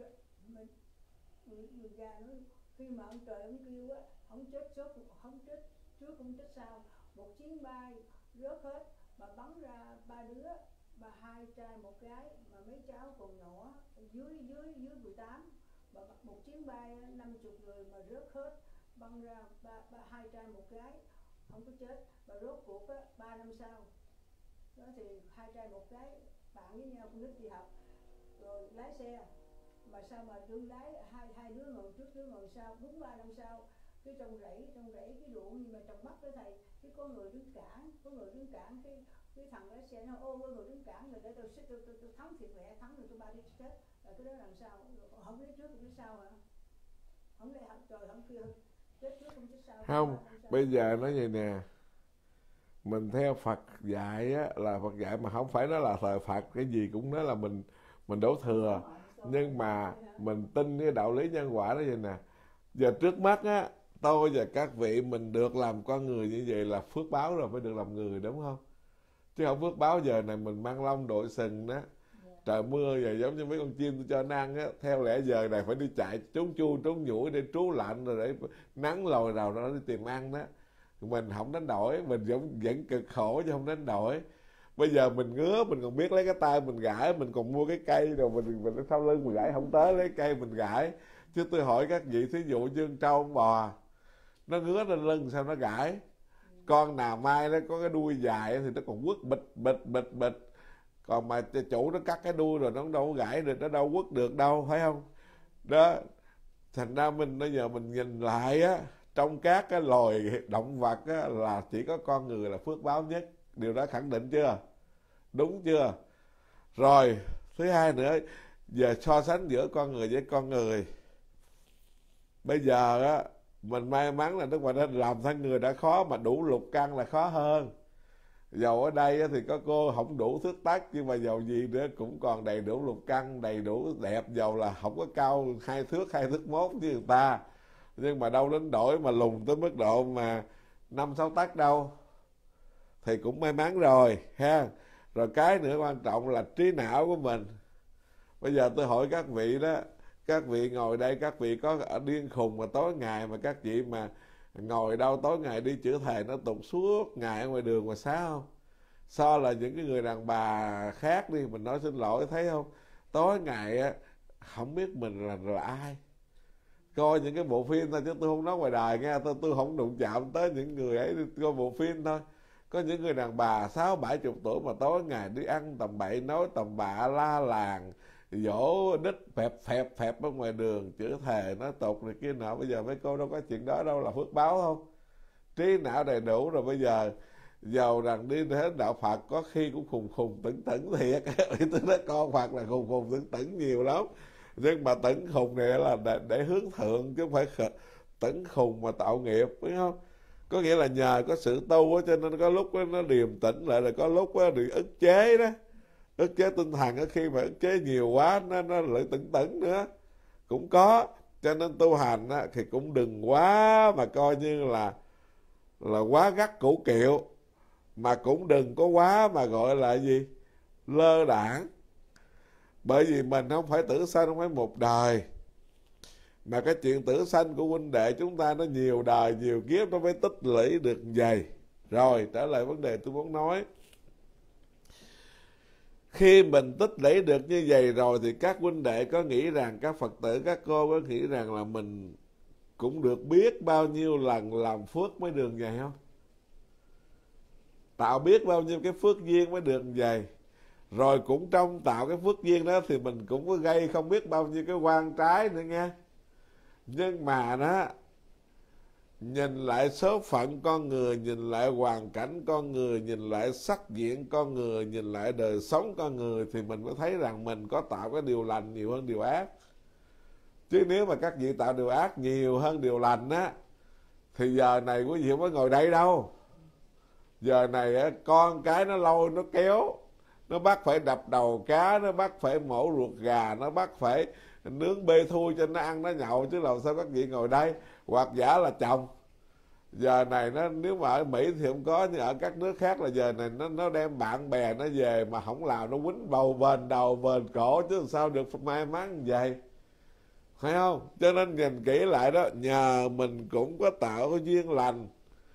B: người già nói khi mà ông trời ông kêu á, ông chết trước không chết sau, một chuyến bay rớt hết mà bắn ra 3 đứa, 2 trai 1 gái, mà mấy cháu còn nhỏ dưới 18, mà một chuyến bay 50 người mà rớt hết, bắn ra 2 trai 1 gái, không có chết. Và rốt cuộc á 3 năm sau đó thì 2 trai 1 gái bạn với nhau, con nít đi học rồi lái xe, mà sao mà đương lái hai đứa ngồi trước đứa ngồi sau. Đúng 3 năm sau, cái trong rẫy cái ruộng nhưng mà trồng bắp đó thầy, cái có người đứng cản cái thằng lái xe nó ô, có người đứng cản rồi để tôi thắng thiệt lẹ, thắng rồi tôi ba đi chết. Rồi cái đó làm sao? Không lấy trước không lấy sau hả? Không lấy trời không kia chết trước không chết sau.
A: Không, bây giờ nói vậy nè, mình theo Phật dạy á, là Phật dạy mà không phải nó là thời Phật, cái gì cũng nói là mình đổ thừa, nhưng mà mình tin cái đạo lý nhân quả đó vậy nè. Giờ trước mắt á, tôi và các vị mình được làm con người như vậy là phước báo rồi mới được làm người, đúng không? Chứ không phước báo giờ này mình mang lông đội sừng đó, trời mưa giờ giống như mấy con chim tôi cho nó ăn á, theo lẽ giờ này phải đi chạy trốn chu trốn nhủi để trú lạnh rồi để nắng lồi rào đó đi tìm ăn đó. Mình không đánh đổi, mình vẫn cực khổ chứ không đánh đổi. Bây giờ mình ngứa mình còn biết lấy cái tay mình gãi, mình còn mua cái cây rồi mình sau lưng mình gãi không tới lấy cây mình gãi. Chứ tôi hỏi các vị, thí dụ như con trâu con bò nó ngứa lên lưng sao nó gãi, con nào mai nó có cái đuôi dài thì nó còn quất bịch, còn mà chủ nó cắt cái đuôi rồi nó đâu có gãi được, nó đâu quất được đâu, phải không? Đó, thành ra bây giờ mình nhìn lại á, trong các cái loài động vật á, là chỉ có con người là phước báo nhất. Điều đó khẳng định chưa? Đúng chưa? Rồi thứ hai nữa, giờ so sánh giữa con người với con người. Bây giờ á, mình may mắn là Đức Phật đã làm thân người đã khó, mà đủ lục căn là khó hơn. Dầu ở đây á, thì có cô không đủ thước tắc, nhưng mà dầu gì nữa cũng còn đầy đủ lục căn, đầy đủ đẹp. Dầu là không có cao 2 thước 1 như người ta, nhưng mà đâu đến đổi mà lùn tới mức độ mà 5-6 tấc đâu, thì cũng may mắn rồi ha. Rồi cái nữa quan trọng là trí não của mình. Bây giờ tôi hỏi các vị đó, các vị ngồi đây, các vị có ở điên khùng mà tối ngày mà các vị mà ngồi đâu tối ngày đi chữa thề nó tục suốt ngày ở ngoài đường mà sao không? So là những cái người đàn bà khác đi, mình nói xin lỗi, thấy không? Tối ngày á không biết mình là ai. Coi những cái bộ phim thôi chứ tôi không nói ngoài đời nghe, tôi không đụng chạm tới những người ấy, coi bộ phim thôi. Có những người đàn bà 60-70 tuổi mà tối ngày đi ăn tầm bậy, nói tầm bạ, la làng, dỗ đít phẹp ở ngoài đường, chữa thề nói tục này kia nọ. Bây giờ mấy cô đâu có chuyện đó đâu, là phước báo không? Trí não đầy đủ rồi. Bây giờ giàu rằng đi đến đạo Phật có khi cũng khùng tửng thiệt. Tôi nói con Phật là khùng tửng nhiều lắm, nhưng mà tửng khùng này là để hướng thượng chứ không phải tửng khùng mà tạo nghiệp, phải không? Có nghĩa là nhờ có sự tu cho nên có lúc nó điềm tĩnh lại, là có lúc bị ức chế đó, ức chế tinh thần. Khi mà ức chế nhiều quá nó lại tửng nữa cũng có. Cho nên tu hành thì cũng đừng quá mà coi như là quá gắt củ kiệu, mà cũng đừng có quá mà gọi là gì, lơ đãng. Bởi vì mình không phải tử sanh, không phải một đời, mà cái chuyện tử sanh của huynh đệ chúng ta nó nhiều đời nhiều kiếp nó mới tích lũy được vậy. Rồi trở lại vấn đề tôi muốn nói, khi mình tích lũy được như vậy rồi thì các huynh đệ có nghĩ rằng, các Phật tử các cô có nghĩ rằng là mình cũng được biết bao nhiêu lần làm phước mới được vậy không? Tạo biết bao nhiêu cái phước duyên mới được vậy. Rồi cũng trong tạo cái phước duyên đó thì mình cũng có gây không biết bao nhiêu cái oan trái nữa nha. Nhưng mà đó, nhìn lại số phận con người, nhìn lại hoàn cảnh con người, nhìn lại sắc diện con người, nhìn lại đời sống con người, thì mình mới thấy rằng mình có tạo cái điều lành nhiều hơn điều ác. Chứ nếu mà các vị tạo điều ác nhiều hơn điều lành á, thì giờ này quý vị không có ngồi đây đâu. Giờ này á, con cái nó lôi nó kéo, nó bắt phải đập đầu cá, nó bắt phải mổ ruột gà, nó bắt phải nướng bê thui cho nó ăn nó nhậu, chứ làm sao các vị ngồi đây. Hoặc giả là chồng, giờ này nó nếu mà ở Mỹ thì không có, nhưng ở các nước khác là giờ này nó đem bạn bè nó về mà không làm nó quýnh bầu vền đầu vền cổ, chứ làm sao được may mắn vậy, phải không? Cho nên nhìn kỹ lại đó, nhờ mình cũng có tạo cái duyên lành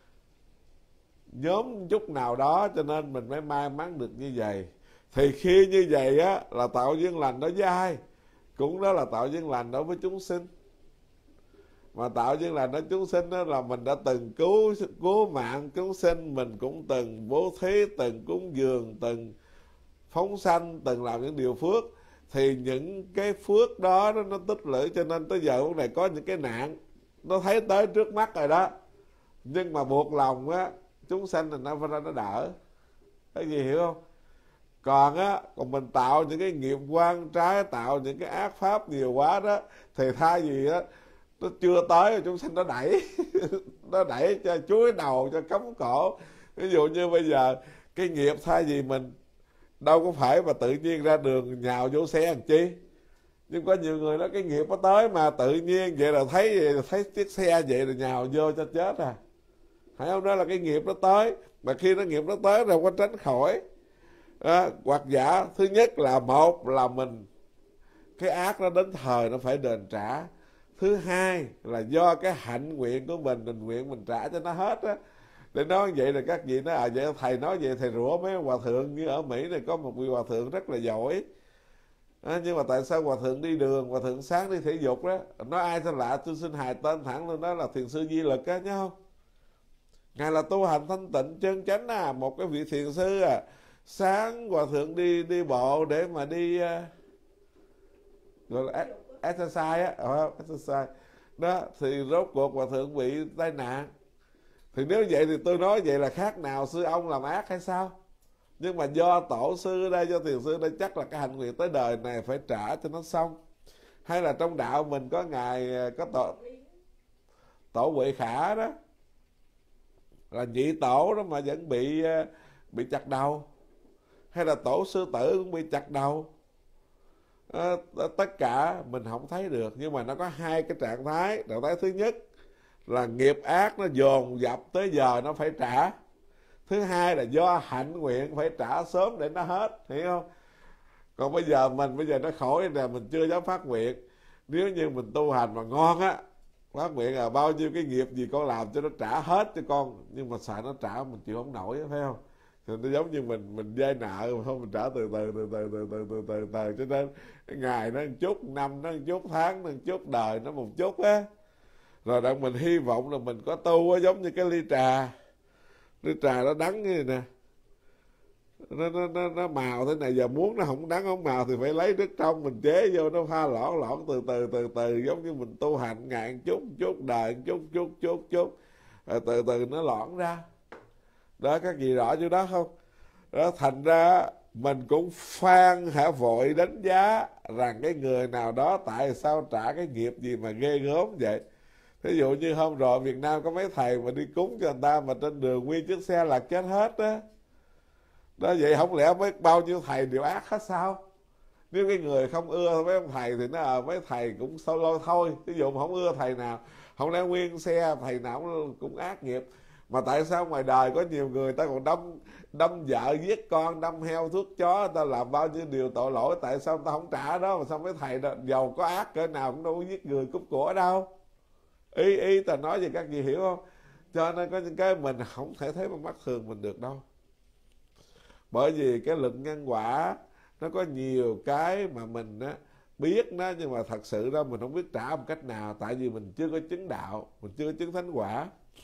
A: nhóm chút nào đó, cho nên mình mới may mắn được như vậy. Thì khi như vậy á là tạo duyên lành đối với ai? Cũng đó là tạo duyên lành đối với chúng sinh. Mà tạo duyên lành đối với chúng sinh đó là mình đã từng cứu mạng chúng sinh, mình cũng từng bố thí, từng cúng dường, từng phóng sanh, từng làm những điều phước. Thì những cái phước đó nó tích lũy, cho nên tới giờ lúc này có những cái nạn nó thấy tới trước mắt rồi đó, nhưng mà buộc lòng á chúng sanh thì nó đỡ. Cái gì hiểu không? Còn mình tạo những cái nghiệp quan trái, tạo những cái ác pháp nhiều quá đó, thì thay vì đó nó chưa tới, chúng sanh nó đẩy nó đẩy cho chuối đầu, cho cống cổ. Ví dụ như bây giờ cái nghiệp, thay vì mình đâu có phải mà tự nhiên ra đường nhào vô xe làm chi, nhưng có nhiều người nói cái nghiệp nó tới mà tự nhiên vậy là thấy chiếc xe vậy là nhào vô cho chết à. Phải không? Đó là cái nghiệp nó tới, mà khi nó nghiệp nó tới đâu có tránh khỏi. Hoặc giả thứ nhất là một là mình cái ác nó đến thời nó phải đền trả. Thứ hai là do cái hạnh nguyện của mình nguyện mình trả cho nó hết á. Để nói vậy là các vị nói vậy thầy nói vậy thầy rủa mấy hòa thượng. Như ở Mỹ này có một vị hòa thượng rất là giỏi, nhưng mà tại sao hòa thượng đi đường, hòa thượng sáng đi thể dục đó, nói ai sao lạ, tôi xin hài tên thẳng luôn, đó là thiền sư Di Lực á, nhớ không? Ngài là tu hành thanh tịnh chân chánh một cái vị thiền sư sáng hòa thượng đi bộ để mà đi gọi là exercise exercise đó, thì rốt cuộc hòa thượng bị tai nạn. Thì nếu vậy thì tôi nói vậy là khác nào sư ông làm ác hay sao? Nhưng mà do tổ sư đây, do thiền sư đây, chắc là cái hạnh nguyện tới đời này phải trả cho nó xong. Hay là trong đạo mình có ngài có tổ Huệ Khả đó, là nhị tổ đó mà vẫn bị chặt đầu. Hay là tổ Sư Tử cũng bị chặt đầu. Tất cả mình không thấy được, nhưng mà nó có hai cái trạng thái. Trạng thái thứ nhất là nghiệp ác nó dồn dập tới giờ nó phải trả. Thứ hai là do hạnh nguyện phải trả sớm để nó hết, hiểu không? Còn bây giờ nó khổ nè, mình chưa dám phát nguyện. Nếu như mình tu hành mà ngon á, phát nguyện là bao nhiêu cái nghiệp gì con làm cho nó trả hết cho con, nhưng mà sợ nó trả mình chịu không nổi, phải không? Thì nó giống như mình vay nợ mà không, mình trả từ từ, cho nên ngày nó một chút, năm nó một chút, tháng nó một chút, đời nó một chút á. Rồi đặng mình hy vọng là mình có tu á, giống như cái ly trà nó đắng như này nè, nó màu thế này, giờ muốn nó không đắng không màu thì phải lấy nước trong mình chế vô, nó pha loãng từ, giống như mình tu hành ngày chút đời chút, từ từ nó loãng ra đó. Các vị rõ chỗ đó không? Đó, thành ra mình cũng vội đánh giá rằng cái người nào đó tại sao trả cái nghiệp gì mà ghê gớm vậy. Ví dụ như hôm rồi Việt Nam có mấy thầy mà đi cúng cho người ta mà trên đường nguyên chiếc xe lạc chết hết á. Đó, vậy không lẽ bao nhiêu thầy đều ác hết sao? Nếu cái người không ưa mấy ông thầy thì nó mấy thầy cũng sâu lôi thôi. Ví dụ mà không ưa thầy nào, không lẽ nguyên xe thầy nào cũng ác nghiệp. Mà tại sao ngoài đời có nhiều người ta còn đâm vợ giết con, đâm heo thuốc chó, ta làm bao nhiêu điều tội lỗi, tại sao ta không trả đó? Mà sao mấy thầy đó, giàu có ác cỡ nào cũng đâu có giết người cướp của đâu. Ý ta nói về các vị hiểu không? Cho nên có những cái mình không thể thấy bằng mắt thường mình được đâu. Bởi vì cái luật nhân quả nó có nhiều cái mà mình biết nó, nhưng mà thật sự ra mình không biết trả một cách nào. Tại vì mình chưa có chứng đạo, mình chưa có chứng thánh quả.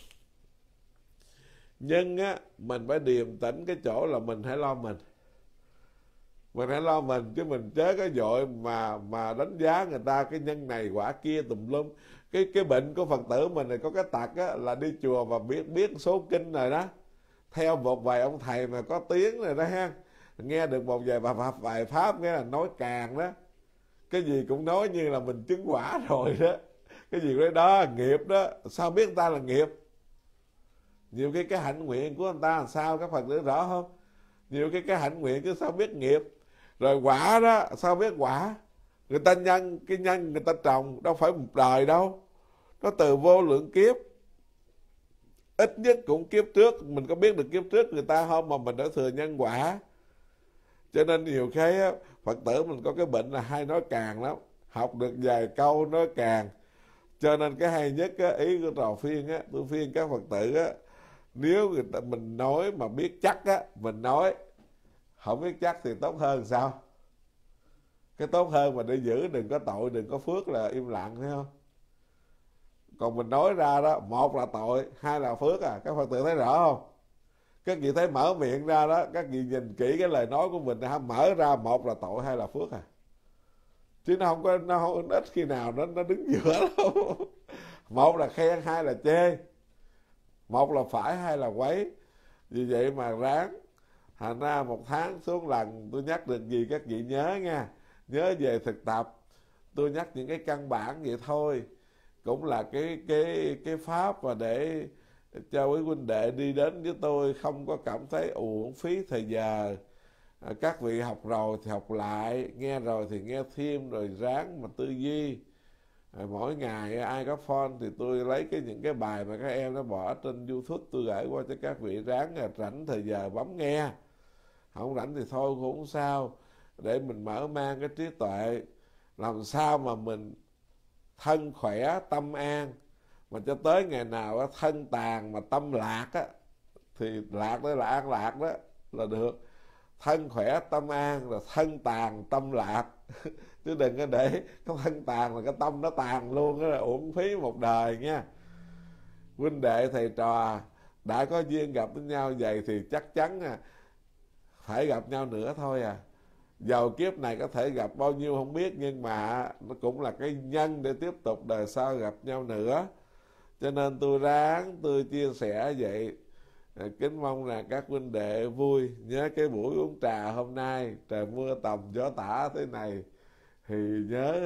A: Nhưng mình phải điềm tĩnh cái chỗ là mình hãy lo mình. Mình hãy lo mình, chứ mình chớ có vội mà đánh giá người ta cái nhân này quả kia tùm lum. Cái bệnh của Phật tử mình này có cái tật là đi chùa và biết số kinh rồi đó, theo một vài ông thầy mà có tiếng rồi đó ha, nghe được một vài pháp nghe là nói càng đó, cái gì cũng nói như là mình chứng quả rồi đó. Cái gì đó nghiệp đó, sao biết người ta là nghiệp? Nhiều khi cái hạnh nguyện của người ta làm sao các Phật tử rõ không? Nhiều khi cái hạnh nguyện chứ sao biết nghiệp. Rồi quả đó, sao biết quả? Người ta cái nhân người ta trồng đâu phải một đời đâu, nó từ vô lượng kiếp. Ít nhất cũng kiếp trước, mình có biết được kiếp trước người ta không mà mình đã thừa nhân quả. Cho nên nhiều cái Phật tử mình có cái bệnh là hay nói càng lắm, học được vài câu nói càng. Cho nên cái hay nhất ý của Trò Phiên tôi phiên các Phật tử nếu mình nói mà biết chắc mình nói, không biết chắc thì tốt hơn sao? Cái tốt hơn mà để giữ đừng có tội, đừng có phước là im lặng, thấy không? Còn mình nói ra đó, một là tội, hai là phước các Phật tử thấy rõ không? Các vị thấy mở miệng ra đó, các vị nhìn kỹ cái lời nói của mình mở ra, một là tội, hai là phước chứ nó không ít khi nào nó đứng giữa đâu. Một là khen, hai là chê, một là phải, hai là quấy. Vì vậy mà ráng Thành ra 1 tháng xuống lần tôi nhắc được gì các vị nhớ nha, nhớ về thực tập. Tôi nhắc những cái căn bản vậy thôi, cũng là cái pháp mà để cho quý huynh đệ đi đến với tôi không có cảm thấy uổng phí thời giờ. Các vị học rồi thì học lại, nghe rồi thì nghe thêm, rồi ráng mà tư duy. Mỗi ngày ai có phone thì tôi lấy những cái bài mà các em nó bỏ trên YouTube, tôi gửi qua cho các vị, ráng rảnh thời giờ bấm nghe. Không rảnh thì thôi cũng không sao, để mình mở mang cái trí tuệ, làm sao mà mình thân khỏe tâm an, mà cho tới ngày nào á, thân tàn mà tâm lạc á, thì lạc đó là an lạc đó là được. Thân khỏe tâm an là thân tàn tâm lạc chứ đừng có để cái thân tàn là cái tâm nó tàn luôn, đó là uổng phí một đời nha. Huynh đệ thầy trò đã có duyên gặp với nhau vậy thì chắc chắn phải gặp nhau nữa thôi à. Dầu kiếp này có thể gặp bao nhiêu không biết, nhưng mà nó cũng là cái nhân để tiếp tục đời sau gặp nhau nữa. Cho nên tôi ráng tôi chia sẻ vậy. Kính mong là các huynh đệ vui. Nhớ cái buổi uống trà hôm nay, trời mưa tầm gió tả thế này, thì nhớ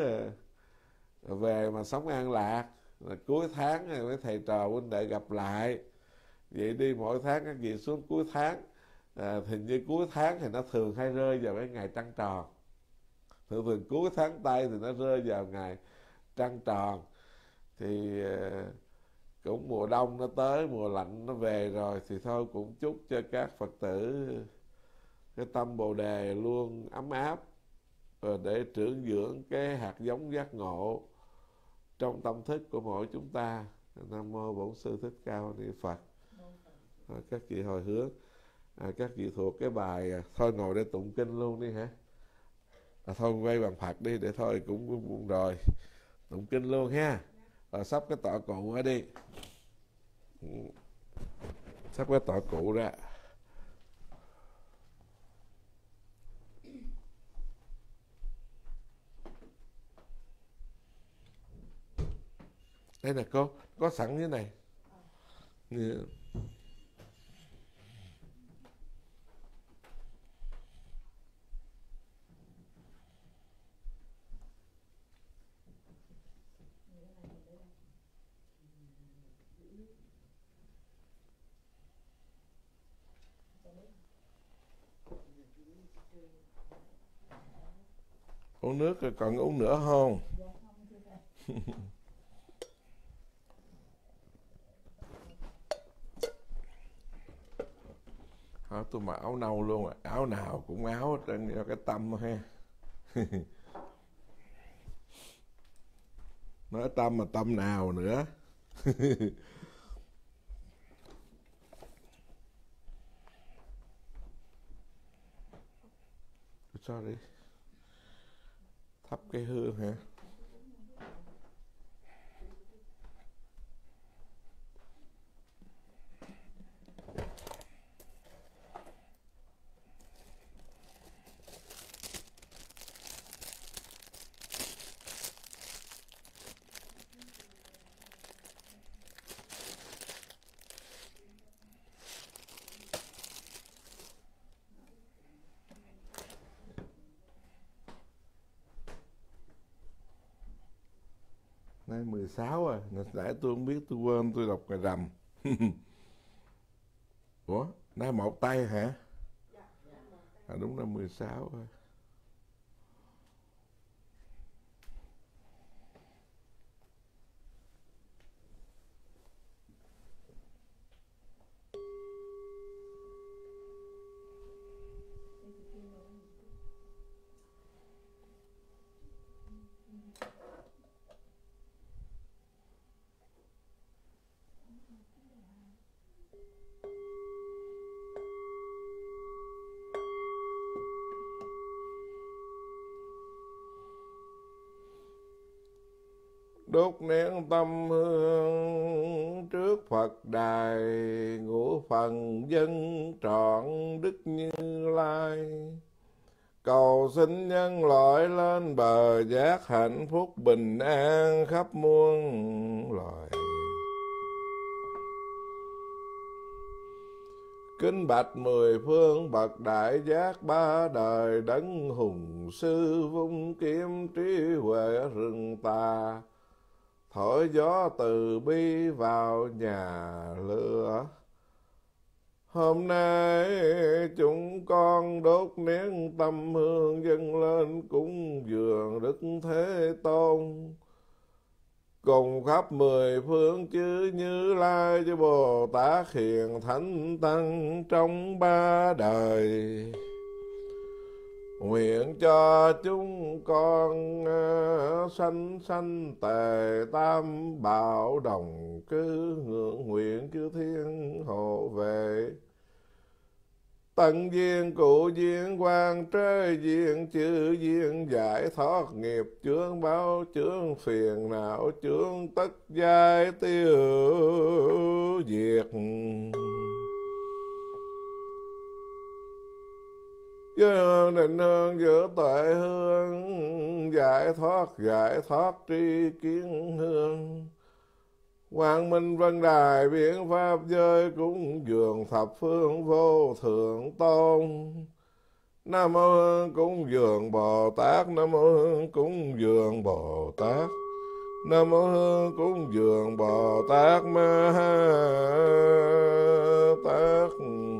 A: về mà sống an lạc. Cuối tháng này với thầy trò huynh đệ gặp lại. Vậy đi, mỗi tháng các vị xuống cuối tháng, thì như cuối tháng thì nó thường hay rơi vào cái ngày trăng tròn. Thường cuối tháng Tây thì nó rơi vào ngày trăng tròn. Thì cũng mùa đông nó tới, mùa lạnh nó về rồi, thì thôi cũng chúc cho các Phật tử cái tâm Bồ Đề luôn ấm áp, để trưởng dưỡng cái hạt giống giác ngộ trong tâm thức của mỗi chúng ta. Nam mô Bổn Sư Thích Ca Mâu Ni Phật. Các vị hồi hướng, các vị thuộc cái bài thôi ngồi để tụng kinh luôn đi hả? Thôi quay bằng Phật đi, để thôi cũng buồn rồi, tụng kinh luôn ha. Sắp cái tọa cụ ra đi, sắp cái tọa cụ ra. Đây nè cô, có sẵn như này. Uống nước rồi còn uống nữa không? Tôi mặc áo nâu luôn à. Áo nào cũng áo trên cho cái tâm ha. Nói tâm mà tâm nào nữa. Sorry. Thắp cái hương hả? Nay 16 à, nãy tôi không biết, tôi quên, tôi đọc ngày rằm. Ủa, nay một tay hả? Đúng là 16 à. Đốt nén tâm hương trước Phật đài, ngũ phần dân trọn đức Như Lai. Cầu xin nhân loại lên bờ giác hạnh phúc bình an khắp muôn loài. Kính bạch mười phương bậc đại giác ba đời, đấng hùng sư vung kiếm trí huệ rừng tà, thổi gió từ bi vào nhà lửa. Hôm nay chúng con đốt nén tâm hương dâng lên cúng dường Đức Thế Tôn, cùng khắp mười phương chư Như Lai chư Bồ Tát hiền thánh tăng trong ba đời. Nguyện cho chúng con sanh sanh tề tam bảo đồng cư, ngưỡng nguyện chư thiên hộ vệ. Tận duyên cụ duyên quan trế duyên chư duyên, giải thoát nghiệp chướng báo chướng phiền não chướng, tất giai tiêu diệt. Với định hương giữa tuệ hương, giải thoát tri kiến hương. Quang minh vân đài biến pháp giới, cúng dường thập phương vô thượng tôn. Nam mô Hương cúng dường Bồ Tát, Nam mô Hương cúng dường Bồ Tát, Nam mô Hương cúng dường Bồ Tát Ma Tát.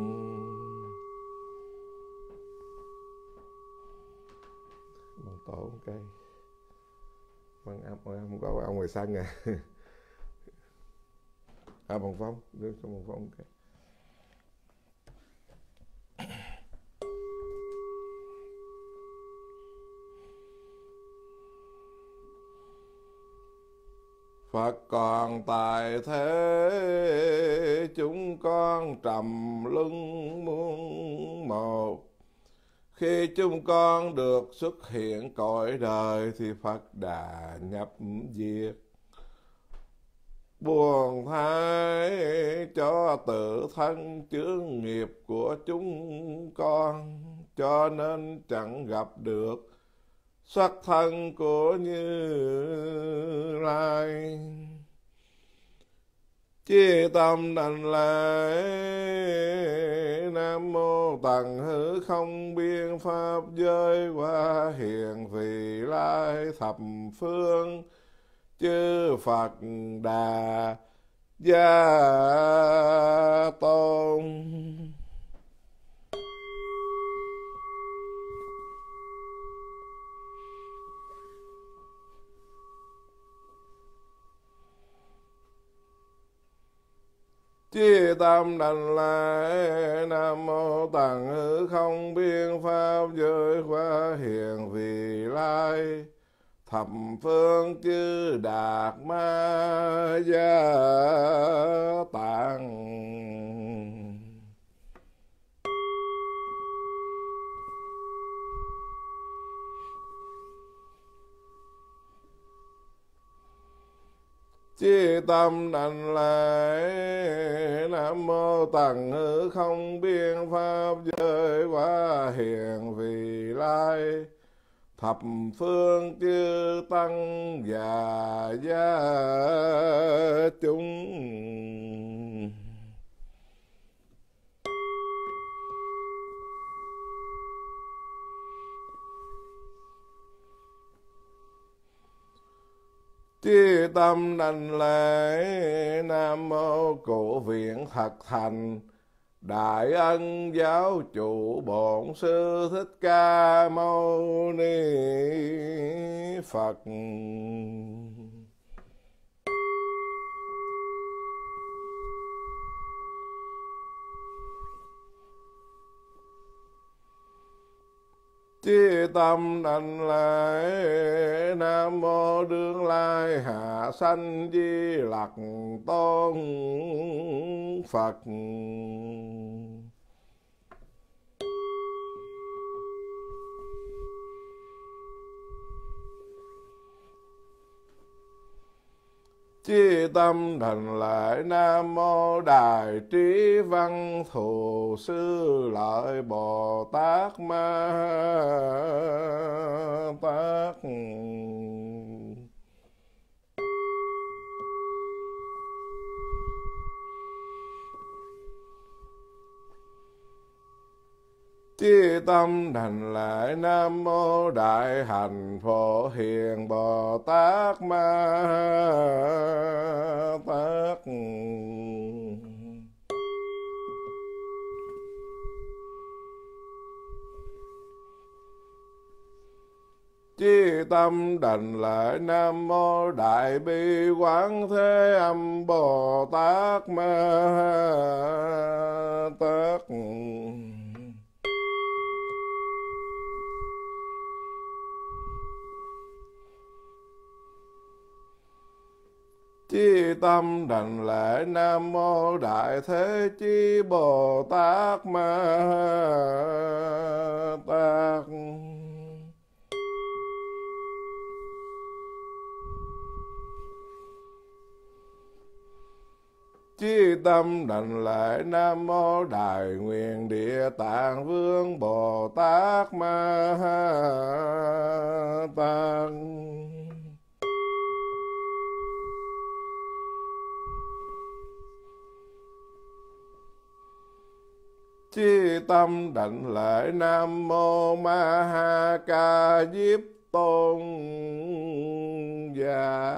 A: Bằng tổ một cây, bằng không có ông ngoài sân à. Bằng phong, đưa cho bằng phong cái. Phật còn tại thế, chúng con trầm luân muôn một. Khi chúng con được xuất hiện cõi đời, thì Phật đã nhập diệt. Buồn thay cho tự thân chướng nghiệp của chúng con, cho nên chẳng gặp được sắc thân của Như Lai. Chí tâm đảnh lễ Nam mô Tần Hư Không Biên Pháp Giới Hoa Hiền Vị Lai thập phương chư Phật Đà Gia Tôn. Chí tâm đảnh lễ Nam mô Tần Hư Không Biên Pháp Giới Hoa Hiền Vị Lai thập phương chư Đạt Ma Gia Tạng. Chí tâm đảnh lễ Nam mô Tần Hư Không Biên Pháp Giới Hoa Hiền Vị Lai thập phương chư tăng và gia chúng. Chí tâm đảnh lễ Nam mô Cổ Viện Thật Thành Đại Ân Giáo Chủ Bổn Sư Thích Ca Mâu Ni Phật. Chí tâm đảnh lễ Nam mô Đương Lai Hạ Sanh Di Lặc Tôn Phật. Chí tâm đảnh lễ Nam mô Đại Trí Văn Thù Sư Lợi Bồ Tát Ma Tát. Chí tâm đảnh lễ Nam Mô Đại Hạnh Phổ Hiền Bồ Tát Ma Tát. Chí tâm đảnh lễ Nam Mô Đại Bi Quán Thế Âm Bồ Tát Ma Tát. Chí tâm đảnh lễ Nam Mô Đại Thế Chí Bồ Tát Ma Tát. Chí tâm đảnh lễ Nam Mô Đại Nguyện Địa Tạng Vương Bồ Tát Ma Tát. Chí tâm đảnh lễ Nam Mô Ma Ha Ca Diếp Tôn Giả.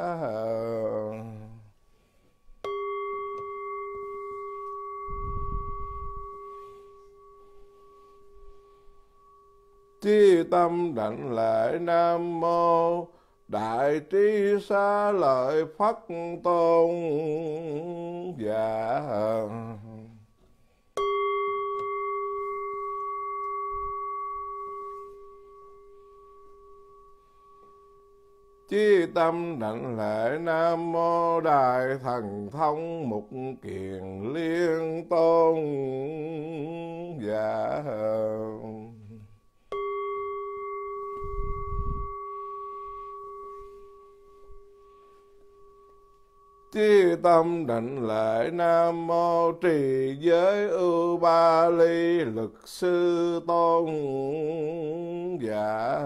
A: Chí tâm đảnh lễ Nam Mô Đại Trí Xá Lợi Phất Tôn Giả. Chí tâm đảnh lễ Nam Mô Đại Thần Thông Mục Kiền Liên Tôn Giả. Chí tâm đảnh lễ Nam Mô Trì Giới Ưu Ba Ly Lực Sư Tôn Giả.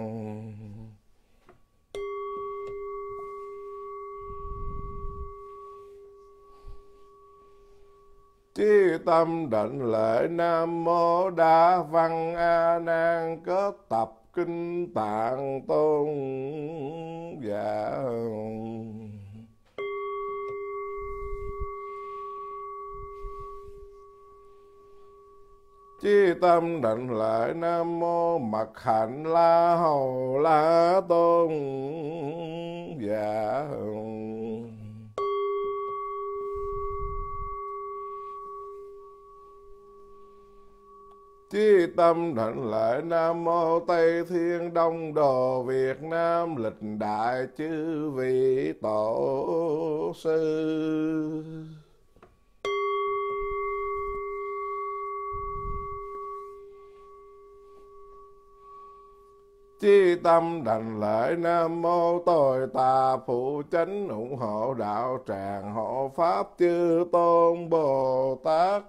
A: Chí tâm đảnh lễ Nam Mô Đa Văn A Nan Kết Tập Kinh Tạng Tôn Giả. Chí tâm đảnh lễ Nam Mô Mật Hạnh La Hầu La Tôn Giả. Chí tâm đảnh lễ Nam Mô Tây Thiên Đông Đồ Việt Nam Lịch Đại Chư Vị Tổ Sư. Chí tâm đảnh lễ Nam Mô Tôi Tà Phụ Chánh ủng hộ đạo tràng hộ Pháp Chư Tôn Bồ Tát.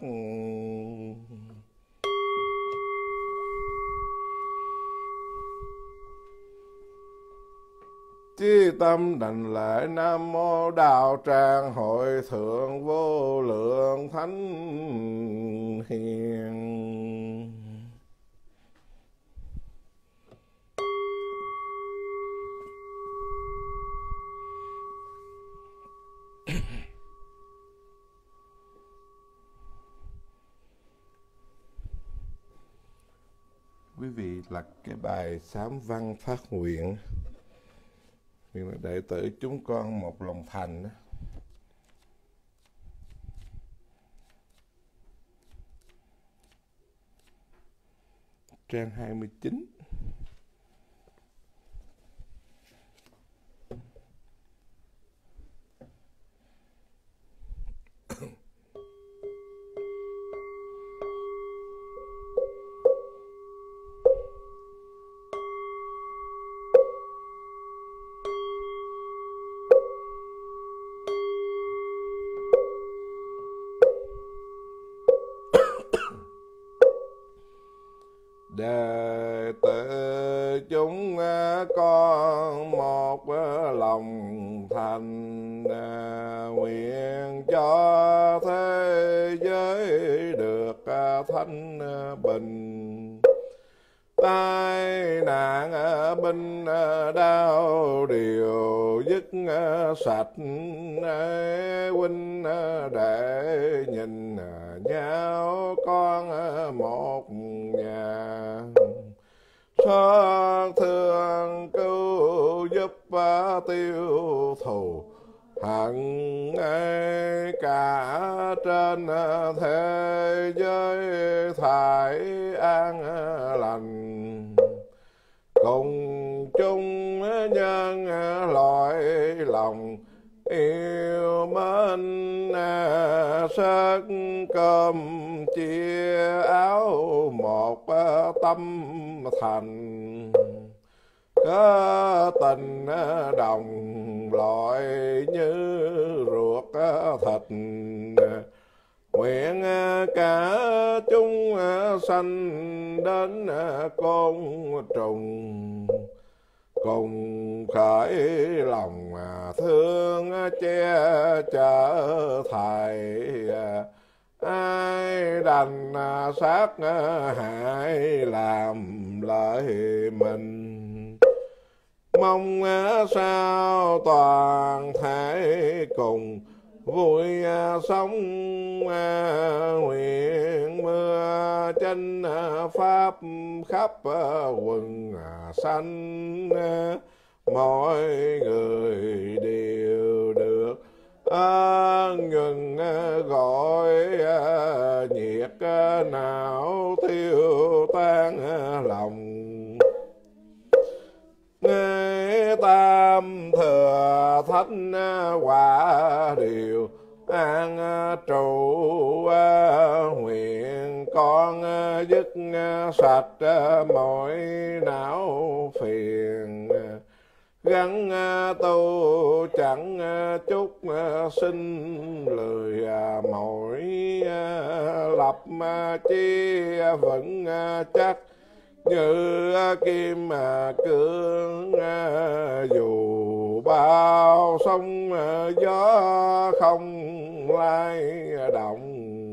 A: Chí tâm đảnh lễ Nam Mô Đạo Tràng Hội Thượng Vô Lượng Thánh Hiền. Quý vị lật cái bài Sám Văn Phát Nguyện, nguyện là đệ tử chúng con một lòng thành đó. Trang 29. Đệ tử chúng con một lòng thành, nguyện cho thế giới được thanh bình, tai nạn binh đau đều dứt sạch. Huynh để nhìn nhau con một nhà, xót thương cứu giúp tiêu thù hận cả trên thế giới thải an lành. Cùng chung nhân loại lòng yêu mến, sắc cơm chia áo một tâm thành. Có tình đồng loại như ruột thịt, nguyện cả chúng sanh đến côn trùng. Cùng khởi lòng thương che chở thầy, ai đành sát hại làm lợi mình. Mong sao toàn thể cùng vui sống, nguyện mưa chánh pháp khắp quần sanh. Mọi người đều được ơn nhuần gọi, nhiệt não tiêu tan lòng. Tam thừa thánh quả đều an trụ, nguyện con dứt sạch mọi não phiền. Gắn tu chẳng chút sinh lười mỏi, lập chi vững chắc như kim cương. Dù bao sông gió không lay động,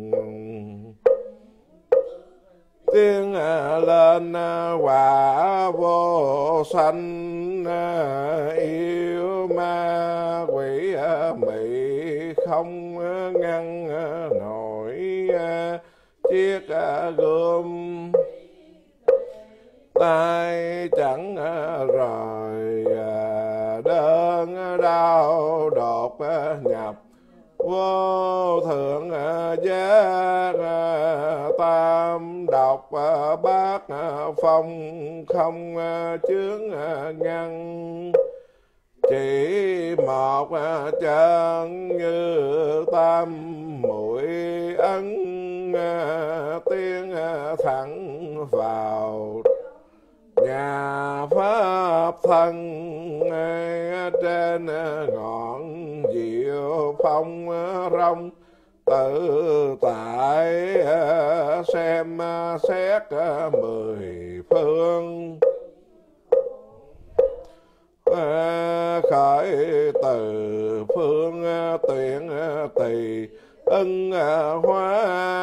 A: tiếng lên quả vô sanh. Yêu ma quỷ mị không ngăn nổi, chiếc gươm tay chẳng rời. Đơn đau đột nhập vô thượng giác, tam độc bát phong không chướng ngăn. Chỉ một chân như tam mũi ấn, tiến thẳng vào nhà pháp thân. Trên ngọn diệu phong rong, tự tại xem xét mười phương. Khởi từ phương tuyển tỳ ân hóa,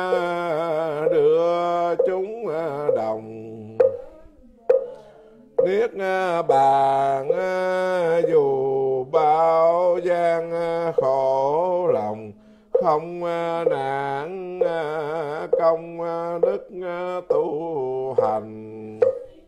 A: đưa chúng đồng niết bàn. Dù bao gian khổ lòng không nản, công đức tu hành.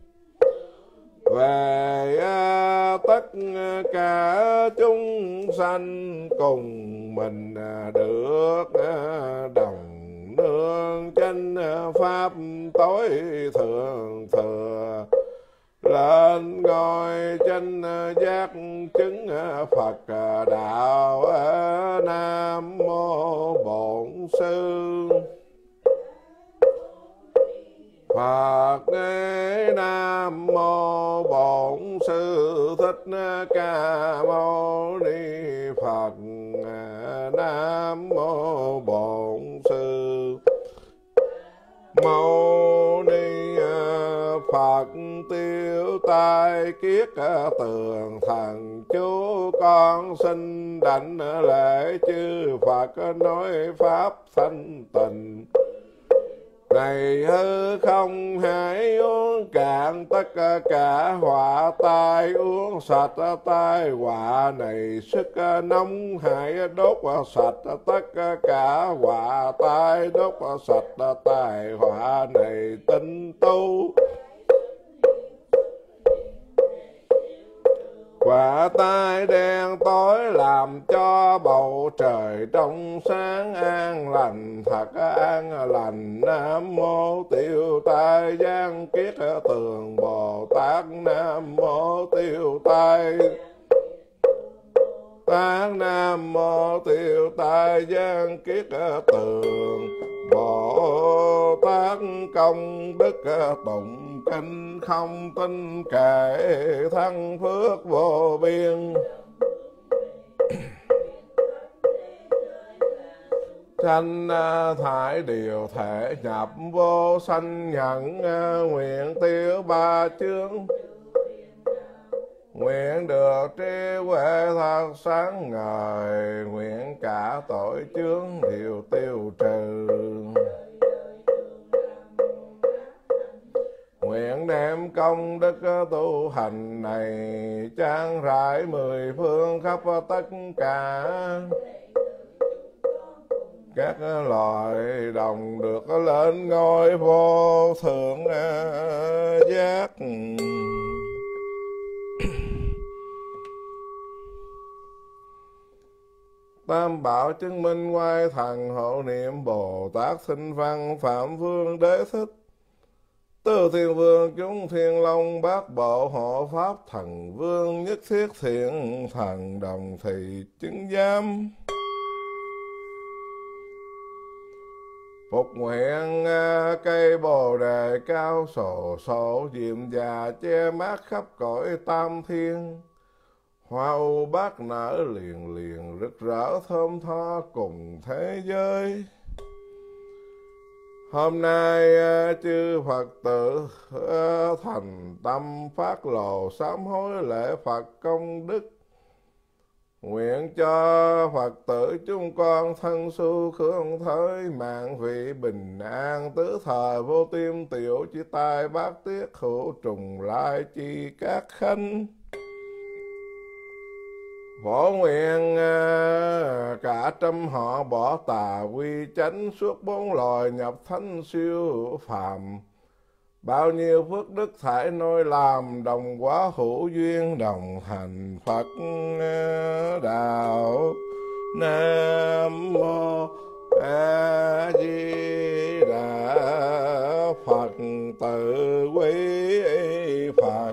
A: Về tất cả chúng sanh cùng mình được đồng nương chánh pháp tối thượng thừa. Lên ngôi chánh giác chứng Phật đạo. Nam mô Bổn Sư Phật. Nam mô Bổn Sư Thích Ca Mâu Ni Phật. Nam mô Bổn Sư Mâu Ni Phật. Tiêu tai kiết tường thần chú, con xin đảnh lễ chư Phật nói pháp thanh tịnh. này hư không hãy uống cạn tất cả họa tai, uống sạch tai họa này sức nóng hãy đốt sạch tất cả họa tai, đốt sạch tai họa này tinh tu. Quả tai đen tối làm cho bầu trời trong sáng an lành, thật an lành. Nam mô Tiêu Tai Giang Kiết Tường Bồ Tát, Nam mô Tiêu Tai Tát, Nam mô Tiêu Tai Giang Kiết Tường Bồ Tát. Công đức tụng kinh không tin kể, thăng phước vô biên. Sanh thải điều thể nhập vô sanh nhận, nguyện tiêu ba chướng. Nguyện được trí huệ thật sáng ngời, nguyện cả tội chướng đều tiêu trừ. Nguyện đem công đức tu hành này trang rải mười phương khắp tất cả các loài đồng được lên ngôi vô thượng giác. Tam bảo chứng minh oai thần hộ niệm Bồ Tát Sinh Văn Phạm Vương Đế Thích, Tứ Thiên Vương chúng Thiên Long Bát Bộ hộ Pháp Thần Vương, nhất thiết thiện thần đồng thị chứng giám. Phục nguyện cây bồ đề cao sổ sổ, diệm già che mát khắp cõi tam thiên. Hoa u bát nở liền liền rực rỡ thơm tho cùng thế giới. Hôm nay chư Phật tử thành tâm phát lộ sám hối lễ Phật công đức. Nguyện cho Phật tử chúng con thân su khương thới mạng vị bình an, tứ thời vô tim tiểu chỉ tai bát tiết hữu trùng lai chi các khanh. Phổ nguyện cả trăm họ bỏ tà quy chánh, suốt bốn loài nhập thánh siêu phàm. Bao nhiêu phước đức thải nôi làm, đồng quá hữu duyên đồng thành Phật đạo. Nam mô A Di Đà Phật, tự quý Phật.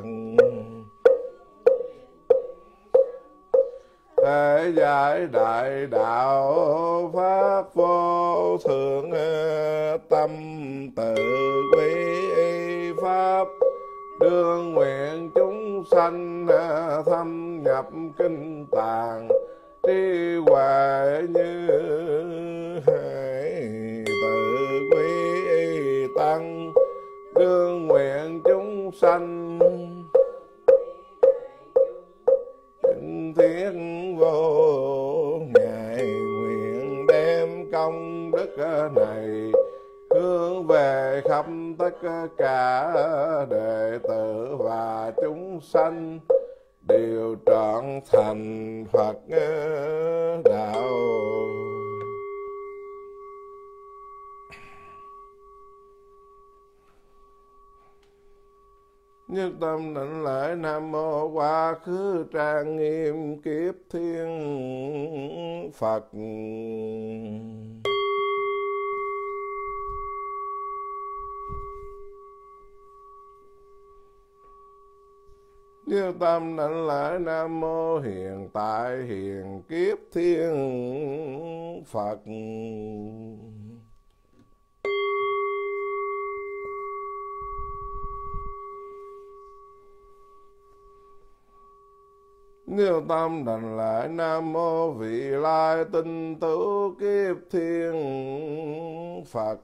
A: Thế giải đại đạo pháp vô thượng, tâm tự quý pháp. Đương nguyện chúng sanh thâm nhập kinh tạng, trí huệ như hải. Tự quý tăng đương nguyện chúng sanh thiết vô ngại. Nguyện đem công đức này hướng về khắp tất cả đệ tử và chúng sanh, đều trọn thành Phật đạo. Nhất tâm định lại Nam mô quá khứ trang nghiêm kiếp thiên Phật. Nhất tâm định lại Nam mô hiện tại hiện kiếp thiên Phật. Nếu tâm đành lại Nam mô vị lai tinh tú kiếp thiên Phật.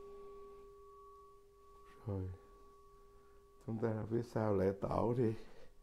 A: Rồi, chúng ta viết sao lễ tổ đi.